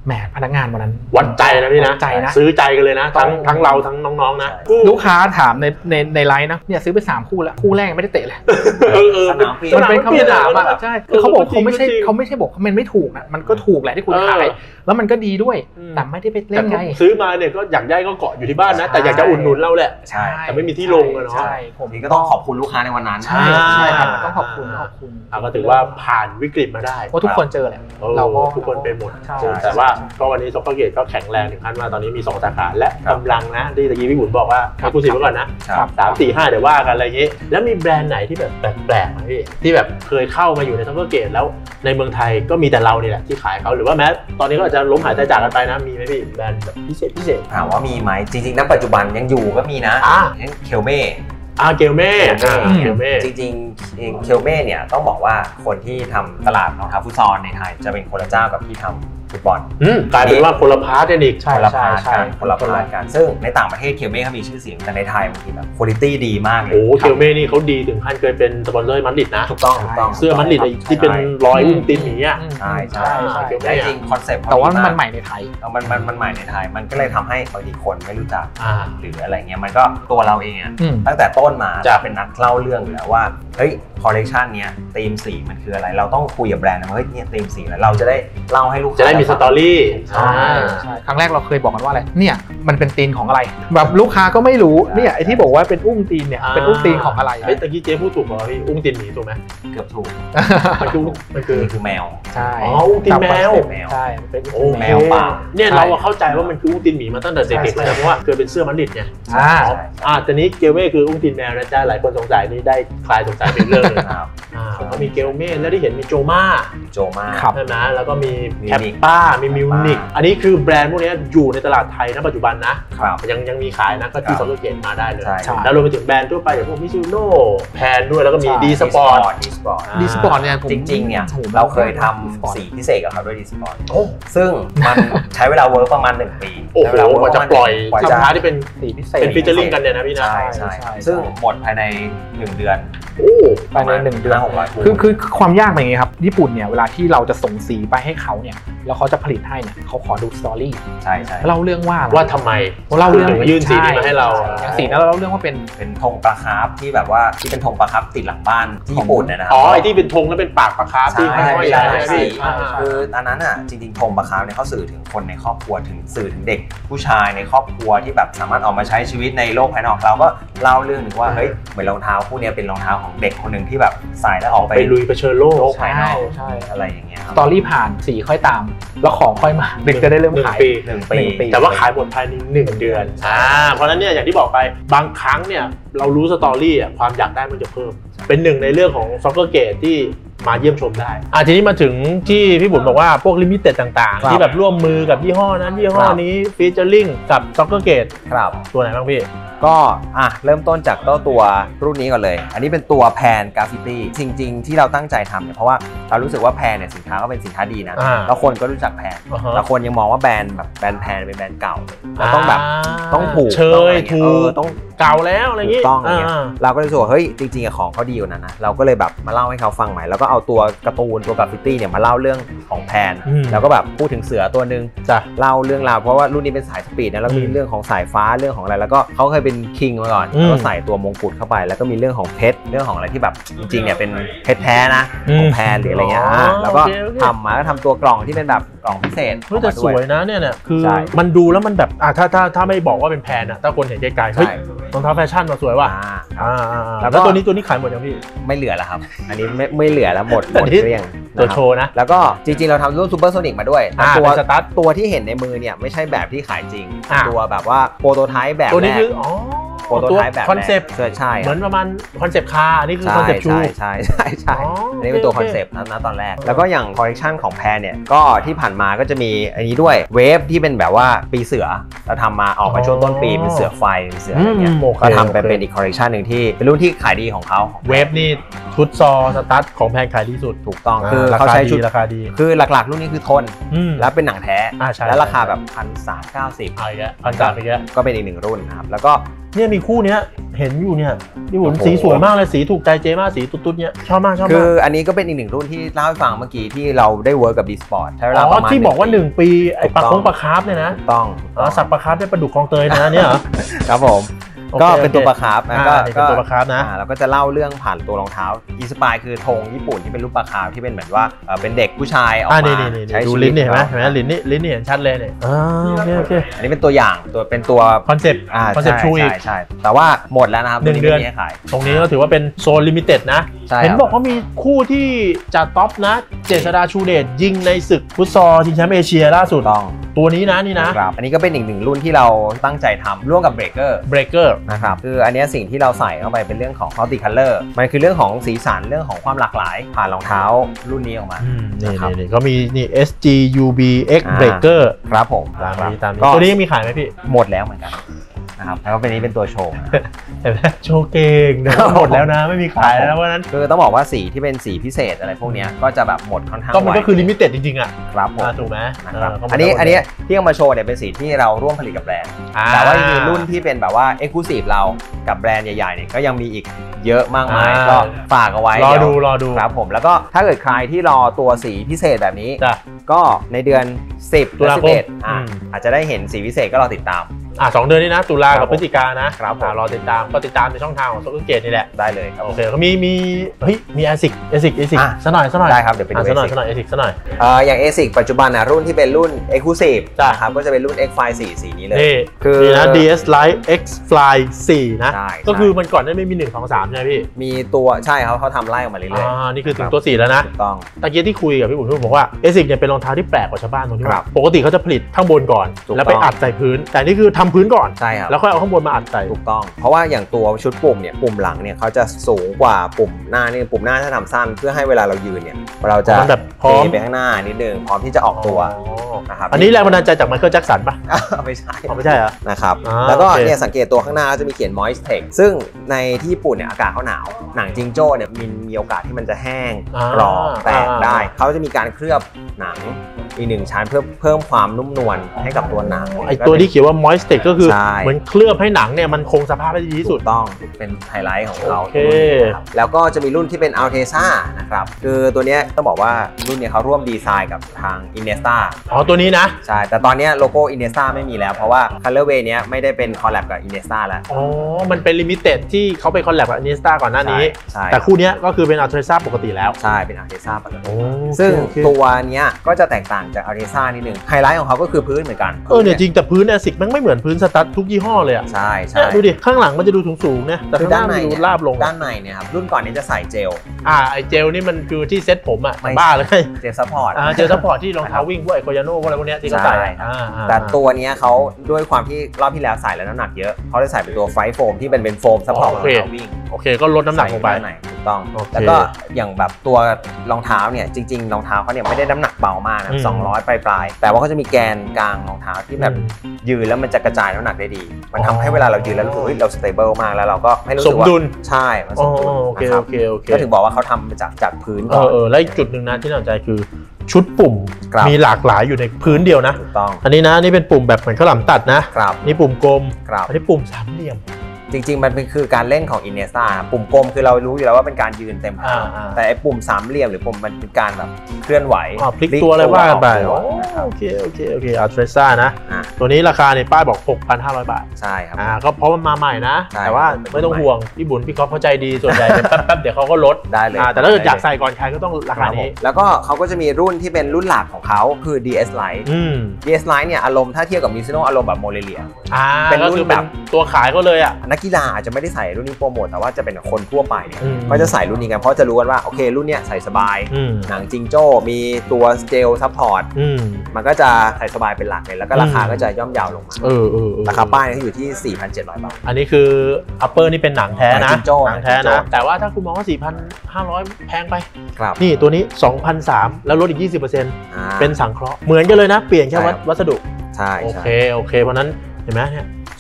Speaker 3: แหมพนักงานวันนั้น
Speaker 1: วัดใจนะพี่นะ
Speaker 3: ใจนะ
Speaker 1: ซื้อใจกันเลยนะทั้งทั้งเราทั้งน้องๆนะ
Speaker 3: ลูกค้าถามในในในไลน์นะเนี่ยซื้อไปสามคู่แล้วคู่แรกไม่ได้เตะเลย
Speaker 1: เออเออ
Speaker 3: มันเป็นคำถามอ่ะใช่คือเขาบอกเขาไม่ใช่เขาไม่ใช่บอกมันไม่ถูกนะมันก็ถูกแหละที่คุณขายแล้วมันก็ดีด้วยแต่ไม่ได้ไปเล่นไง
Speaker 1: ซื้อมาเนี่ยก็อยากได้ก็เกาะอยู่ที่บ้านนะแต่อยากจะอุดหนุนเราแหละ
Speaker 2: ใช่
Speaker 1: แต่ไม่มีที่ลงอะเนาะ
Speaker 3: ใช่ผม
Speaker 2: นี่ก็ต้องขอบคุณลูกค้าในวันนั้น
Speaker 3: ใช่ใช่ครับต้องขอบคุณขอบคุณ
Speaker 1: อ่ะก็ถือว่าผ่านวิกฤตมาได้
Speaker 3: ว่าทุกคนเจอแหละ
Speaker 1: เรา
Speaker 3: เราก็
Speaker 1: ทุกคนเป็นหมด
Speaker 3: ใช่
Speaker 1: แต่ว่าก็วันนี้ซ็อกเกอร์เกตก็แข็งแรงถึงขั้นว่าตอนนี้มีสองสาขาและกำลังนะที่ตะกี้พี่บุญบอกว่าให้คุณสิบไว้ก่อนนะครับ สามสี่ห้าเดี๋ยวว่ากันอะไรอย่างงี้แล้วมีแบรนด์ไหนที่แบบแปลกๆไหมพี่ที่แบบเคยเข้ามาอยู่ในซ็อกเกอร์เกตแล้วในเมืองไทยก็มีแต่เรานี่แหละที่ขายเขาหรือว่าแม้ตอนนี้ก็อาจจะล้มหายตายจากกันไปนะมีไหมพี่แบรนด์แบบพิเศษพิเศษ
Speaker 2: ถามว่ามีไหมจริงๆณปัจจุบันยังอยู่ก็มีนะ
Speaker 1: อ่า
Speaker 2: เคลเม่
Speaker 1: อ่าเกลเม่เกลเม่
Speaker 2: จริงๆเคลเม่เนี่ยต้องบอกว่าคนที่ทำตลาดรองเท้าฟุตซอลในไทยจะเป็นคนละเจ้ากับที่ทำฟุตบอล
Speaker 1: อืมกลายเป็นว่าคนละพาร์ทกันอีก
Speaker 2: คนละพาร์ท
Speaker 3: ใช่
Speaker 2: กันคนละพาร์ทกันซึ่งในต่างประเทศเคลเม่เขามีชื่อเสียงแต่ในไทยบางทีแบบคุณภาพดีมากเลย
Speaker 1: โอ้เกลเม่นี่เขาดีถึงขั้นเคยเป็นสปอนเซอร์มัดริดนะ
Speaker 2: ถูกต้องถูกต้อง
Speaker 1: เสื้อมัดริดไอ้ที่เป็นรอยอุ้งตีนหมีอ่ะ
Speaker 2: ใช่ใช่
Speaker 3: ใช่
Speaker 1: เกล
Speaker 2: แต่
Speaker 1: เม่
Speaker 2: จริงคอนเซ็ปต์
Speaker 3: แต่ว่ามันใหม่ในไทย
Speaker 2: มันมันมันใหม่ในไทยมันก็เลยทำให้บางทีคนไม่รู้จัก
Speaker 1: อ่า
Speaker 2: หรืออะไรเงี้ยมันก็ตัวเราเองอ่ะ
Speaker 3: อืม
Speaker 2: ตั้งแต่ต้นมา
Speaker 1: จะ
Speaker 2: จะเป็นนักเล่าเรื่องอยู่แล้วว่าเฮ้ยคอลเลคชันเนี้ยธีมสีมันคืออะไรเราต้องคุยกับแบรนด์นะว่าเฮ้ยเนี่ยธีมสีอะไรเราจะได้เล่าให้ลูกค้า
Speaker 1: จะได้มีสตอรี่
Speaker 2: ใช่
Speaker 3: ใช่ครั้งแรกเราเคยบอกกันว่าอะไรเนี่ยมันเป็นตีนของอะไรแบบลูกค้าก็ไม่รู้เนี่ยไอ้ที่บอกว่าเป็นอุ้งตีนเนี่ยเป็นอุ้งตีนของอะไร
Speaker 1: เฮ้ยตะกี้เจ๊พูดถูกป่ะพี่อุ้งตีนหมีถูกไหม
Speaker 2: เกือบถูก
Speaker 1: มันคือมันคือ
Speaker 2: นี่คือแมว
Speaker 3: ใช่
Speaker 1: อ๋ออุ้งตีนแมว
Speaker 2: แมว
Speaker 3: ใช่เป็น
Speaker 1: โอ้
Speaker 2: แมวป่า
Speaker 1: เนี่ยเราอะเข้าใจว่ามันคืออุ้งตีนหมีมาตั้งแต่เด็กๆนะเพราะว่าเคยเป็นเสื้อมัดริดไง
Speaker 3: อ่า
Speaker 1: อ๋ออ่าแต่นี้เกลเม่คืออุ้งตีนแมวนะจ๊ะหลายคนสงสัยนี่ได้คลายสงสัยเป็นเรื่องเลย
Speaker 2: ครับ
Speaker 1: อ่าก็มีเกลเม่แล้วที่เห็นมีโจมา
Speaker 2: โจมา
Speaker 3: ครับ
Speaker 1: ใช่ไหมแล้วก็มี
Speaker 2: มี
Speaker 1: แคปป้ามีมิวนิกอันนี้คือแบรนด์พวกนี้อยู่ในตลาดไทยณปัจจุบันนะครับ ยังยังมีขายนะก็ที่
Speaker 2: ครั
Speaker 1: ซ็อบ กเกอร์เกตมาได้เลย
Speaker 2: ใช่
Speaker 3: ใช่
Speaker 1: แล้วรวมไปถึงแบรนด์ทั่วไปอย่างพวกมิซูโน่แพนด้วยแล้วก็มี
Speaker 3: ใช่
Speaker 1: ดีสปอร์ต
Speaker 2: ดีสปอร์ต
Speaker 3: ดีสปอร์ตเนี่ยผม
Speaker 2: จริงๆเนี่ย
Speaker 3: โอ้โห
Speaker 2: เราเคยท
Speaker 3: ดีสปอร์
Speaker 2: ำ
Speaker 3: ต
Speaker 2: สีพิเศษกับเขาด้วยดีสปอร์ต
Speaker 1: โอ้
Speaker 2: ซึ่งมันใช้เวลาเวิร์กประมาณหนึ่งปี
Speaker 1: โอ้โห
Speaker 2: ใช้เวลาเวิร์
Speaker 1: กว่าจะปล่อย
Speaker 2: กว่า
Speaker 1: สิน
Speaker 2: จะ
Speaker 1: ค้าที่เป็น
Speaker 3: สีพิเศษ
Speaker 1: เป็นฟีเจอริ่งกันเนี่ยนะพี่นะ
Speaker 2: ใช่ใช่
Speaker 3: ใช่
Speaker 2: ซึ่งหมดภายในหนึ่งเดือน
Speaker 1: โอ้
Speaker 3: ภายในหนึ่งเดือน
Speaker 2: หกร้อยคู่
Speaker 3: คือคือความยากเป็นอย่างงี้ครับญี่ปุ่นเนี่ยเวลาที่เราจะส่งสีไปให้เขาเนี่ยแล้วเขาจะผลิตให้เนี่ยเขาขอดูสตอรี่
Speaker 2: ใช่ใช่
Speaker 3: เล่าเรื่องว่า
Speaker 1: ว่าทำไม
Speaker 3: เล่าเรื่อง
Speaker 1: ถึงยื่นสีนี้มาให้เรา
Speaker 3: อย่างสีนั้นเราเล่าเรื่องว่าเป็น
Speaker 2: เป็นธงปลาคาร์ฟที่แบบว่าที่เป็นธงปลาคาร์ฟติดหลังบ้านที่ญี่ปุ่นเนยนะครั
Speaker 1: อ๋อไอที่เป็นธงแล้วเป็นปากปลาคาร์ฟที่
Speaker 2: ใช่
Speaker 1: ห้อย
Speaker 2: ใช่
Speaker 1: ๆ
Speaker 2: ใช่
Speaker 1: ใช่
Speaker 2: ใช่
Speaker 1: ไหมพี่อ่า
Speaker 2: คืออันนั้นอ่ะจริงๆธงปลาคาร์ฟเนี่ยเขาสื่อถึงคนในครอบครัวถึงสื่อถึงเด็กผู้ชายในครอบครัวที่แบบสามารถออกมาใช้ชีวิตในโลกภายนอกเราก็เล่าเรื่องหนึ่งว่าเฮ้ยเหมือนรองเท้าคู่เนี้ยเป็นรองเท้าของเด็กคนหนึ่งที่แบบใส่แล้วออกไป
Speaker 1: ไปลุยเผชิญโลก
Speaker 2: โลกภายนอก
Speaker 3: ใช่
Speaker 2: อะไรอย่างเงี้ยค
Speaker 3: ส
Speaker 2: รับ
Speaker 3: ตอรี่ผ่านสีค่อยตาม แล้วของค่อยมาเด็กจะได้เริ่ม
Speaker 1: หนึ่ง
Speaker 3: ขาย
Speaker 1: ปี
Speaker 2: หนึ่ง
Speaker 3: หนึ่งปี
Speaker 2: ปี
Speaker 1: แต่ว่าขายหมดภายในหนึ่งเดือนอ่าเพราะฉะนั้นเนี่ยอย่างที่บอกไปบางครั้งเนี่ยเรารู้สตอรี่อ่ะความอยากได้มันจะเพิ่ม เป็นหนึ่งในเรื่องของซ็อกเกอร์เกตที่มาเยี่ยมชมได้อ่ะทีนี้มาถึงที่พี่บุญบอกว่าพวกลิมิเต็ดต่าง
Speaker 2: ครับ
Speaker 1: ๆ ที่แบบร่วมมือกับยี่ห้อนั้นยี่ห้อ
Speaker 2: ครับ
Speaker 1: นี้ฟีเจอริ่งกับซ็อกเกอร์เกต
Speaker 2: ครับ
Speaker 1: ตัวไหนบ้างพี่
Speaker 2: ก็อ่ะเริ่มต้นจากเจ้าตัวรุ่นนี้ก่อนเลย อันนี้เป็นตัวแพนกราฟฟิตี้จริง ๆ ที่เราตั้งใจทำเนี่ยเพราะว่าเรารู้สึกว่าแพนเนี่ยสินค้าก็เป็นสินค้าดีนะ
Speaker 1: อ่า
Speaker 2: แล้วคนก็รู้จักแพน
Speaker 1: อ่าฮะ
Speaker 2: แล้วคนยังมองว่าแบรนด์แบบแบรนด์แพนเป็นแบรนด์เก่าเราต้องแบบ
Speaker 1: า
Speaker 2: ต้องถูก
Speaker 1: เช
Speaker 2: ต้องอะไร
Speaker 1: ย
Speaker 2: เงี้
Speaker 1: ถู
Speaker 2: เออก ต้อง
Speaker 1: เก่าแล้วอะไรอย่าง
Speaker 2: ถู
Speaker 1: งี้
Speaker 2: กต้องอะไรเงี้ย
Speaker 1: า
Speaker 2: เราก็เลยรู้สึกว่าเฮ้ยจริงๆอะของเขาดีอยู่นะนะเราก็เลยแบบมาเล่าให้เขาฟังใหม่แล้วก็เอาตัวการ์ตูนตัวกราฟฟิตี้เนี่ยมาเล่าเรื่องของแพน
Speaker 1: อืม
Speaker 2: แล้วก็แบบพูดถึงเสือตัวหนึ่ง
Speaker 1: จ้ะ
Speaker 2: เล่าเรื่องราวเพราะว่ารุ่นนี้เป็นสายสปีดนะแล้วมี
Speaker 1: อืม
Speaker 2: เรื่องของสายฟ้าเรื่องของอะไรแล้วก็เขาเคยเป็นคิงมาก่อน
Speaker 1: อืม
Speaker 2: แล้วก็ใส่ตัวมงกุฎเข้าไป แล้วก็มีเรื่องของเพชรเรื่องของอะไรที่แบบจริงๆเนี่ยเป็นเพชรแท้นะ
Speaker 1: อืม
Speaker 2: ของแพนหรืออะไรเงี้ย
Speaker 1: อ๋อ
Speaker 2: อ่ะแล้วก็
Speaker 1: โอเคโอเค
Speaker 2: ทำมาก็ทำตัวกล่องที่เป็นแบบกล่องพิเศษ
Speaker 1: เฮ้ยแต่
Speaker 2: ออกมา
Speaker 1: ส
Speaker 2: ด้
Speaker 1: วยนะเนี่ยเนี่ยคือ
Speaker 2: ใช่
Speaker 1: มันดูแล้วมันแบบอ่ะถ้าถ้าถ้าไม่บอกว่าเป็นแพนอ่ะถ้าคนเห็นไกลๆเฮ้ย
Speaker 2: ใช่
Speaker 1: รองเท้าแฟชั่นมาสวยว่ะ
Speaker 2: อ่า
Speaker 1: อ่าอ่าอ่า
Speaker 2: แล้วก็
Speaker 1: แล้วตัวนี้ตัวนี้ขายหมดยังพี่
Speaker 2: ไม่เหลือแล้วครับ อันนี้ไม่ไม่เหลือแล้วหมดหม
Speaker 1: อั
Speaker 2: ด
Speaker 1: นนี้
Speaker 2: เกลี้ยง
Speaker 1: ตัว
Speaker 2: นะครับ
Speaker 1: โชว์นะ
Speaker 2: แล้วก็จริงๆเราทำรุ่นซูเปอร์โซนิกมาด้วยแต่
Speaker 1: อ่า
Speaker 2: ตัว
Speaker 1: เป็นสตาร์ท
Speaker 2: ตัวที่เห็นในมือเนี่ยไม่ใช่แบบที่ขายจริง
Speaker 1: อ่า
Speaker 2: ตัวแบบว่าโปรโตไทป์แบบ
Speaker 1: ตัวนี้
Speaker 2: แรก
Speaker 1: คืออ๋อ
Speaker 2: โปรโต
Speaker 1: ตัว
Speaker 2: ไทป์แบบ
Speaker 1: คอนเซปต์
Speaker 2: แรกใช่
Speaker 1: เหมือนประมาณคอนเซปต์คาร์อันนี้คือคอน
Speaker 2: ใช่
Speaker 1: เซปต์ชู
Speaker 2: ใช่ใช่ใช่ใช่
Speaker 1: อ๋อ
Speaker 2: อันนี้เป็นตัว
Speaker 1: โอ
Speaker 2: ค
Speaker 1: เค
Speaker 2: อนเซปต์นะตอนแรก แล้วก็อย่างคอลเลคชันของแพรเนี่ยก็ที่ผ่านมาก็จะมีอันนี้ด้วยเวฟที่เป็นแบบว่าปีเสือเราทำมาออกมาช่วงต้นปีเป็นเสือไฟเป็นเสืออะไรเงี้ย
Speaker 1: อืมโอเค
Speaker 2: ก็ทำไป
Speaker 1: โอเค
Speaker 2: เป็นอีกคอลเลคชันหนึ่งที่เป็นรุ่นที่ขายดีของเขา
Speaker 1: เวฟนี่ชุดซอสตาร์ทของแพงขายที่สุด
Speaker 2: ถูกต้องคือ
Speaker 1: รา
Speaker 2: เขา
Speaker 1: คา
Speaker 2: ใช้
Speaker 1: ดี
Speaker 2: ชุด
Speaker 1: ราคาดี
Speaker 2: คือหลักๆ รุ่นนี้คือทน
Speaker 1: อืม
Speaker 2: แล้วเป็นหนังแท้
Speaker 1: อ่าใช่
Speaker 2: และราคาแบบพันสามเก้าสิบ
Speaker 1: เอาอีกแล้วพันสามอีกแล้ว
Speaker 2: ก็เป็นอีกหนึ่งรุ่นนะครับแล้วก็
Speaker 1: เนี่ยมีคู่เนี้ยเห็นอยู่เนี่ยพี่บุญสีสวยมากเลยสีถูกใจเจมากสีตุ๊ดๆเนี่ยชอบมากชอบมาก
Speaker 2: คืออันนี้ก็เป็นอีกหนึ่งรุ่นที่เล่าให้ฟังเมื่อกี้ที่เราได้เวิร์กกับ D-Sport ใช้เวลาประมาณ
Speaker 1: ที่บอกว่าหนึ่งปีไอ้ปลาคงปลาคาร์ฟเนี่ยนะ
Speaker 2: ต้อง
Speaker 1: สับปลาคาร์ฟได้ปลาดุกคลองเตยนะเนี่ยเหรอ
Speaker 2: ครับผมก็เป็นตัวปลาคาร์ฟนะก็
Speaker 1: เป็นตัวปลาคาร์ฟนะ
Speaker 2: เราก็จะเล่าเรื่องผ่านตัวรองเท้าอีสปายคือธงญี่ปุ่นที่เป็นรูปปลาคาร์ฟที่เป็นเหมือนว่าเป็นเด็กผู้ชายออกมา
Speaker 1: ใช้ดูลิ้นเนี่ยเห็นไหมเห็นไหมลิ้นนี่ลิ้นนี่เห็นชัดเลยเนี่ยโอเคโอเค
Speaker 2: อันนี้เป็นตัวอย่างตัวเป็นตัว
Speaker 1: คอนเซปต์คอนเซปต์ชูอีก
Speaker 2: ใช่แต่ว่าหมดแล้วนะครับ
Speaker 1: หนึ่งเดือนตรงนี้ก็ถือว่าเป็นโซนลิมิเต็ดนะเห็นบอกว่ามีคู่ที่จะท็อปนะเจษฎาชูเดชยิงในศึกฟุตซอลชิงแชมป์เอเชียล่าสุด
Speaker 2: ต้อง
Speaker 1: ตัวนี้นะนี่นะครับ
Speaker 2: อันนี้ก็เป็นอีกหนึ่งรุ่นที่เราตั้งใจทำร่วมกับเบรกเกอร์
Speaker 1: เบรกเกอร์
Speaker 2: นะครับคืออันนี้สิ่งที่เราใส่เข้าไปเป็นเรื่องของ multi color มันคือเรื่องของสีสันเรื่องของความหลากหลายผ่านรองเท้ารุ่นนี้ออกมา
Speaker 1: นี่นี่ก็มีนี่ เอส จี ยู บี เอ็กซ์ Breaker
Speaker 2: ครับผม
Speaker 1: ตามนี้ตามนี้ตัวนี้ยังมีขายไหมพี่
Speaker 2: หมดแล้วเหมือนกันนะครับแล้วก็เป็นนี้เป็นตัวโชว์
Speaker 1: เห็นไหมโชว์เก่งนะหมดแล้วนะไม่มีขายแล้วเพราะนั้น
Speaker 2: คือต้องบอกว่าสีที่เป็นสีพิเศษอะไรพวกนี้ก็จะแบบหมดค่อนข้าง
Speaker 1: ก็มันก็คือลิมิเต็ดจริงๆอ่ะ
Speaker 2: ครับผม
Speaker 1: ถูกไหม
Speaker 2: นะครับอันนี้อันนี้ที่เอามาโชว์เนี่ยเป็นสีที่เราร่วมผลิตกับแบรนด์แต่ว่ามีรุ่นที่เป็นแบบว่า Exclusive เรากับแบรนด์ใหญ่ๆเนี่ยก็ยังมีอีกเยอะมากมายก็ฝากเอาไว้
Speaker 1: รอดูรอดู
Speaker 2: ครับผมแล้วก็ถ้าเกิดใครที่รอตัวสีพิเศษแบบนี้ก็ในเดือนสิบตุลาคมอาจจะได้เห็นสีพิเศษก็รอติดตาม
Speaker 1: อ่ะสองเดือนนี้นะตุลากับพฤศจิกายนนะครับรอติดตามก็ติดตามในช่องทางของโซลูเกตนี่แหละ
Speaker 2: ได้เลยครับ
Speaker 1: โอเคเขามีมีเฮ้ยมี เอ ซิก เอ ซิก เอ ซิก ซะหน่อยซะหน่อย
Speaker 2: ได้ครับเดี๋ยวไปดู
Speaker 1: ซะหน่อยซะหน่อย เอ ซิก ซะหน่อย
Speaker 2: เอ่ออย่าง เอ ซิก ปัจจุบันนะรุ่นที่เป็นรุ่น Exclusive นะครับก็จะเป็นรุ่น X Fly สี่สีนี้เลย
Speaker 1: นี่คือนะ ดี เอส Lite X Fly สี่นะก็คือมันก่อนนั้นไม่มีหนึ่ง สอง สามใช่ไหมพี่
Speaker 2: มีตัวใช่เขาเขาทำไล่ออกมาเรื่อยๆ
Speaker 1: อ่านี่คือถึงตัวสี่แล้วนะ
Speaker 2: ถูกต้อง
Speaker 1: ตะกี้ที่คุยกับพี่บุ๋มพี่บุ๋มบอกว่า เอ ซิก เนี่ยเป็นรองเท้าที่แปลกกว่าชาวบ้านตรงที่ว่าปกติเขาจะผลิตข้างบนก่อนแล้วไปอัดใส่พื้นแต่นี่คือทำพื้นก่อน
Speaker 2: ใช่ครับ
Speaker 1: แล้วค่อยเอาข้างบนมาอัดใส่
Speaker 2: ถูกต้องเพราะว่าอย่างตัวชุดปุ่มเนี่ยปุ่มหลังเนี่ยเขาจะสูงกว่าปุ่มหน้านี่ปุ่มหน้าถ้าทำสั้นเพื่อให้เวลาเรายืนเนี่ยเราจะ
Speaker 1: แบบพร้อม
Speaker 2: ไปข้างหน้านิดนึงพร้อมที่จะออกตัวนะครับ
Speaker 1: อันนี้แรงบันดาลใจจากไมเคิลแจ็คสันป่ะ
Speaker 2: ไม่ใช่
Speaker 1: ไม่ใช่เหรอ
Speaker 2: นะครับแล้วก็เนี่ยสังเกตตัวข้างหน้าจะมีเขียน moist tech ซึ่งในที่ญี่ปุ่นเนี่ยอากาศเขาหนาวหนังจิงโจ้เนี่ยมีมีโอกาสที่มันจะแห้งกรอบแตกได้เขาจะมีการเคลือบหนังอีกหนึ่งชั้นเพื่อเพิ่มความนุ่มนวลให้กับตัวหนัง
Speaker 1: ไอตัวที่เขียนว่า moist tech ก็คือเหมือนเคลือบให้หนังเนี่ยมันคงสภาพได้ดีที่สุด
Speaker 2: ต้องเป็นไฮไลท์ของเขาแล้วก็จะมีรุ่นที่เป็น Alteza นะครับคือตัวนี้ต้องบอกว่ารุ่นนี้เขาร่วมดีไซน์กับทาง Iniesta
Speaker 1: อ๋อตัวนี้นะ
Speaker 2: ใช่แต่ตอนนี้โลโก้ Iniesta ไม่มีแล้วเพราะว่า Colorway เนี้ยไม่ได้เป็นคอลแลบกับ Iniesta แล้ว
Speaker 1: อ๋อมันเป็นลิมิเต็ดที่เขาไปคอลแลบกับ Iniesta ก่อนหน้านี้แต่คู่นี้ก็คือเป็น Alteza ปกติแล้ว
Speaker 2: ใช่เป็น Alteza ปกติซึ่งตัวนี้ก็จะแตกต่างจาก Alteza นิดนึงไฮไลท์ของเขาก็คือพื้นเหมือนกัน
Speaker 1: เออเนี่ยจริงแต่พื้นเนี่ยสิกมันไม่เหมือนพื้นสตั๊ดทุกยี่ห้อเลยอ่ะ
Speaker 2: ใช่ใช่
Speaker 1: ดูดิข้างหลังมันจะดูสูงๆเนี่ยแต่ข้างหน้ามันดูราบลง
Speaker 2: ด้านในเนี่ยครับรุ่นก่อนนี้จะใส่เจล
Speaker 1: อ่าไอเจลนี่มันคือที่เซ็ตผมอ่ะบ้าเลย
Speaker 2: เจลซัพพอร์ต
Speaker 1: อ่าเจลซัพพอร์ตที่รองเท้าวิ่งพวกไอโคยาโน่พวกอะไรพวกนี้ที่เขาใส่
Speaker 2: แต่ตัวนี้เขาด้วยความที่รอบที่แล้วใส่แล้วน้ำหนักเยอะเขาได้ใส่เป็นตัวไฟโฟมที่เป็นเป็นโฟมซัพพอร์ตรองเท้าวิ่ง
Speaker 1: โอเคก็ลดน้ำหนักลงไป
Speaker 2: ถูกต้องแล้วก็อย่างแบบตัวรองเท้าเนี่ยจริงๆรองเท้าเขาเนี่ยไม่ได้น้ำหนักเบามากนะสองร้อยปลายๆแต่ว่าเขาจะมีแกนกลางรองเท้าที่แบบยืนแล้วมันจะกระจายน้ำหนักได้ดีมันทำให้เวลาเรายืนแล้วรู้สึกว่าเราสเตเบิลมากแล้วเราก็ไม่รู้สึกว่าใช่มันสมดุลนะครับก็ถึงบอกว่าเขาทำมาจากจากพื้นก่อน
Speaker 1: เออแล้วอีกจุดหนึ่งนะที่น่าสนใจคือชุดปุ่มมีหลากหลายอยู่ในพื้นเดียวนะ
Speaker 2: ถูกต้อง
Speaker 1: อันนี้นะนี่เป็นปุ่มแบบเหมือนข้าวหลามตัดนะนี่ปุ่มกลมอันนี้ปุ่มสามเหลี่ยม
Speaker 2: จริงๆมันเป็นคือการเล่นของ Iniesta ปุ่มกลมคือเรารู้อยู่แล้วว่าเป็นการยืนเต็มขาแต่ไอ้ปุ่มสามเหลี่ยมหรือปุ่มมันเป็นการแบบเคลื่อนไหว
Speaker 1: พลิกตัวอะไรว่ากันไปโอเคโอเคโอเค Alteza นะตัวนี้ราคาในป้ายบอก หกพันห้าร้อย บาท
Speaker 2: ใช่ครับ
Speaker 1: อ่าก็เพราะมันมาใหม่นะแต่ว่าไม่ต้องห่วงพี่บุญพี่ก๊อฟเข้าใจดีส่วนใหญ่แป๊บๆเดี๋ยวเขาก็ลด
Speaker 2: ได้เลย
Speaker 1: แต่ถ้าเกิดอยากใส่ก่อนใครก็ต้องราคานี้
Speaker 2: แล้วก็เขาก็จะมีรุ่นที่เป็นรุ่นหลักของเขาคือ ดี เอส Lite ดี เอส Lite เนี่ยอารมณ์ถ้าเทียบกับ Mizuno อารมณ์แบบโมเรเลีย
Speaker 1: เป็นรุ่นแบบตัวขายก็เลยอ่ะ
Speaker 2: นักกีฬาอาจจะไม่ได้ใส่รุ่นนี้โปรโมทแต่ว่าจะเป็นคนทั่วไปเนี่ยก็จะใส่รุ่นนี้กันเพราะจะรู้กันว่าโอเครุ่นเนี้ยใส่สบายหนังจิงโจ้มีตัวเจลซัพพอร์ตมันก็จะใส่สบายเป็นหลักเลยแล้วก็ราคาก็จะย่อมเยาวลงมาราคาป้ายอยู่ที่ สี่พันเจ็ดร้อย บาท
Speaker 1: อันนี้คืออัปเปอร์นี่เป็นหนังแท้นะหนังแท้นะแต่ว่าถ้าคุณมองว่า สี่พันห้าร้อย แพงไปนี่ตัวนี้ สองพันสามร้อย แล้วลดอีก ยี่สิบเปอร์เซ็นต์ เป็นสังเคราะห์เหมือนกันเลยนะเปลี่ยนแค่วัสดุ
Speaker 2: ใช่
Speaker 1: โอเคโอเคเพราะนั้นเห็นไหมเนี่ยช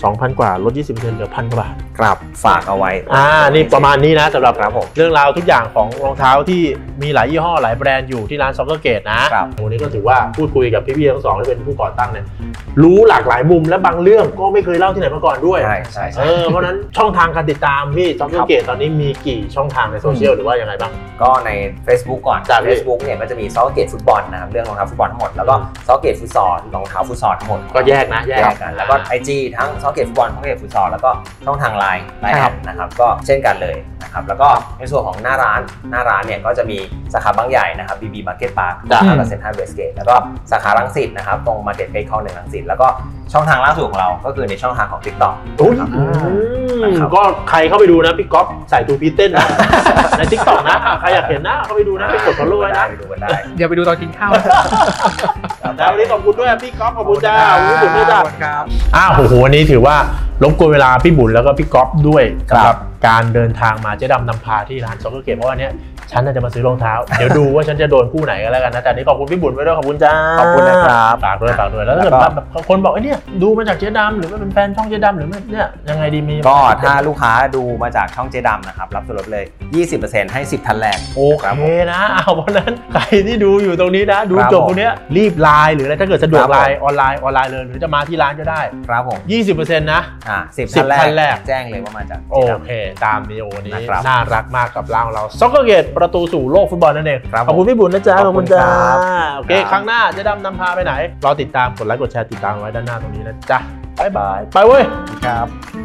Speaker 1: สองพัน กว่าลด ยี่สิบเปอร์เซ็นต์ เหลือพันกว่าบาท
Speaker 2: ครับฝากเอาไว้
Speaker 1: อ่านี่ประมาณนี้นะสำหรับ
Speaker 2: ครับผม
Speaker 1: เรื่องราวทุกอย่างของรองเท้าที่มีหลายยี่ห้อหลายแบรนด์อยู่ที่ร้าน Soccer Gate นะครับ วันนี้ก็ถือว่าพูดคุยกับพี่ๆทั้งสองที่เป็นผู้ก่อตั้งเนี่ยรู้หลากหลายมุมและบางเรื่องก็ไม่เคยเล่าที่ไหนมาก่อนด้วย
Speaker 2: ใช่ใช่
Speaker 1: เออเพราะฉะนั้นช่องทางการติดตามพี่ Soccer Gate ตอนนี้มีกี่ช่องทางในโซเชียลหรือว่ายังไงบ้าง
Speaker 2: ก็ใน Facebook ก่อน
Speaker 1: จ้ะพี่
Speaker 2: Facebook เนี่ยก็จะมี Soccer Gate ฟุตบอลนะครับเรื่องรองเท้าฟุตบอลทั้งหมดแล้วก็ Soccer Gate ฟุตซอลรองเท้าฟุตซอลทั้งหมด
Speaker 1: ก็แยกนะแย
Speaker 2: แย
Speaker 1: ก
Speaker 2: กกันแล้วก็ ไอ จี ทั้ง Soccer Gate ฟุตบอล Soccer Gate ฟุตซอลแล้วก็ช่องทาง ไลน์ ไลน์
Speaker 3: ค
Speaker 2: แอ
Speaker 3: รับ
Speaker 2: ดนะครับก็เช่นกันเลยนะครับแล้วก็ในส่วนของหน้าร้านหน้าร้านเนี่ยก็จะมีสาขาบางใหญ่นะครับ บี บี Market Park
Speaker 1: จ้ะ
Speaker 2: แล้วก็เซ็นทรัลเวสเกตแล้วก็สาขารังสิตนะครับตรง Market Place เข้าหนึ่งรังสิตแล้วก็ช่องทางล่าสุดของเราก็คือในช่องทางของ TikTok
Speaker 1: โอ้ย
Speaker 2: นะครับ
Speaker 1: อืม
Speaker 2: นะครับ
Speaker 1: ก็ใครเข้าไปดูนะพี่ก๊อฟใส่ตูพีเต้นนะ ใน TikTok นะอ่ะใครอยากเห็นนะเข้าไปดูนะไปกด follow ไว้นะ
Speaker 2: ไปดูกันได้
Speaker 3: เดี๋ยวไปดูตอนกินข้าว
Speaker 1: แล้ววันนี้ขอบคุณด้วยพี่ก๊อฟขอบคุณจ้าขอบคุณด้วยจ้า
Speaker 3: ครับ
Speaker 1: อ้าวโอ้โหวันนี้ถือว่ารบกวนเวลาพี่บุญแล้วก็พี่ก๊อฟด้วย
Speaker 2: ครับ
Speaker 1: สำหรับการเดินทางมาเจ๊ดำนำพาที่ร้านซ็อกเกอร์เกตเพราะว่าเนี้ยฉันน่าจะมาซื้อรองเท้า เดี๋ยวดูว่าฉันจะโดนคู่ไหนกันแล้วกันนะแต่นี้ขอบคุณพี่บุญไว้ด้วยขอบคุณจ้า
Speaker 2: ขอบคุณนะครับ
Speaker 1: ฝากด้วยฝากด้วยแล้วถ้าเกิด
Speaker 2: แล้วก็
Speaker 1: แบบคนบอกไอ้เนี่ยดูมาจากเจ๊ดำหรือว่าเป็นแฟนช่องเจ๊ดำหรือไม่เนี่ยยังไงดีมี
Speaker 2: ก็ถ้าลูกค้าดูมาจากช่องเจ๊ดำนะครับรับส่วนลดเลย ยี่สิบเปอร์เซ็นต์ ให้สิบท่านแรก
Speaker 1: โอ
Speaker 2: ครับ
Speaker 1: เค
Speaker 2: ผม
Speaker 1: นะเอาเพราะฉะนั้นใครที่ดูอยู่ตรงนี้นะ ดู
Speaker 2: ครับ
Speaker 1: จบตรงเนี้ยรีบไลน์หรืออะไรถ้าเกิดสะดวก
Speaker 2: ครับผม
Speaker 1: ไลน์ออนไลน์ออนไลน์เลยหรือจะมาที่ร้านก็ได้
Speaker 2: ครับผม
Speaker 1: ยี่สิบเปอร์เซ็นต์ นะ
Speaker 2: อ่าสิบ
Speaker 1: สิบ
Speaker 2: ท่านแรก
Speaker 1: ท่านแรก
Speaker 2: แจ้งเลยว่ามาจาก
Speaker 1: โอ
Speaker 2: เจ๊ดำ
Speaker 1: เค ตามนี้โอนี้
Speaker 2: นะครับ
Speaker 1: น่ารักมากกับร้านของเราซ็อกเกอร์เกตประตูสู่โลกฟุตบอลนั่นเอง
Speaker 2: ครับ
Speaker 1: ขอบคุณพี่บุญนะจ๊ะ
Speaker 2: ขอบคุณ
Speaker 1: จ้า
Speaker 2: ครับ
Speaker 1: โอเค
Speaker 2: ครับ
Speaker 1: ครั้งหน้าเจะดำนำพาไปไหนรอติดตามกดไลค์กดแชร์ติดตามไว้ด้านหน้าตรงนี้นะจ๊ะบ๊ายบาย ไปเว้ย
Speaker 2: ครับ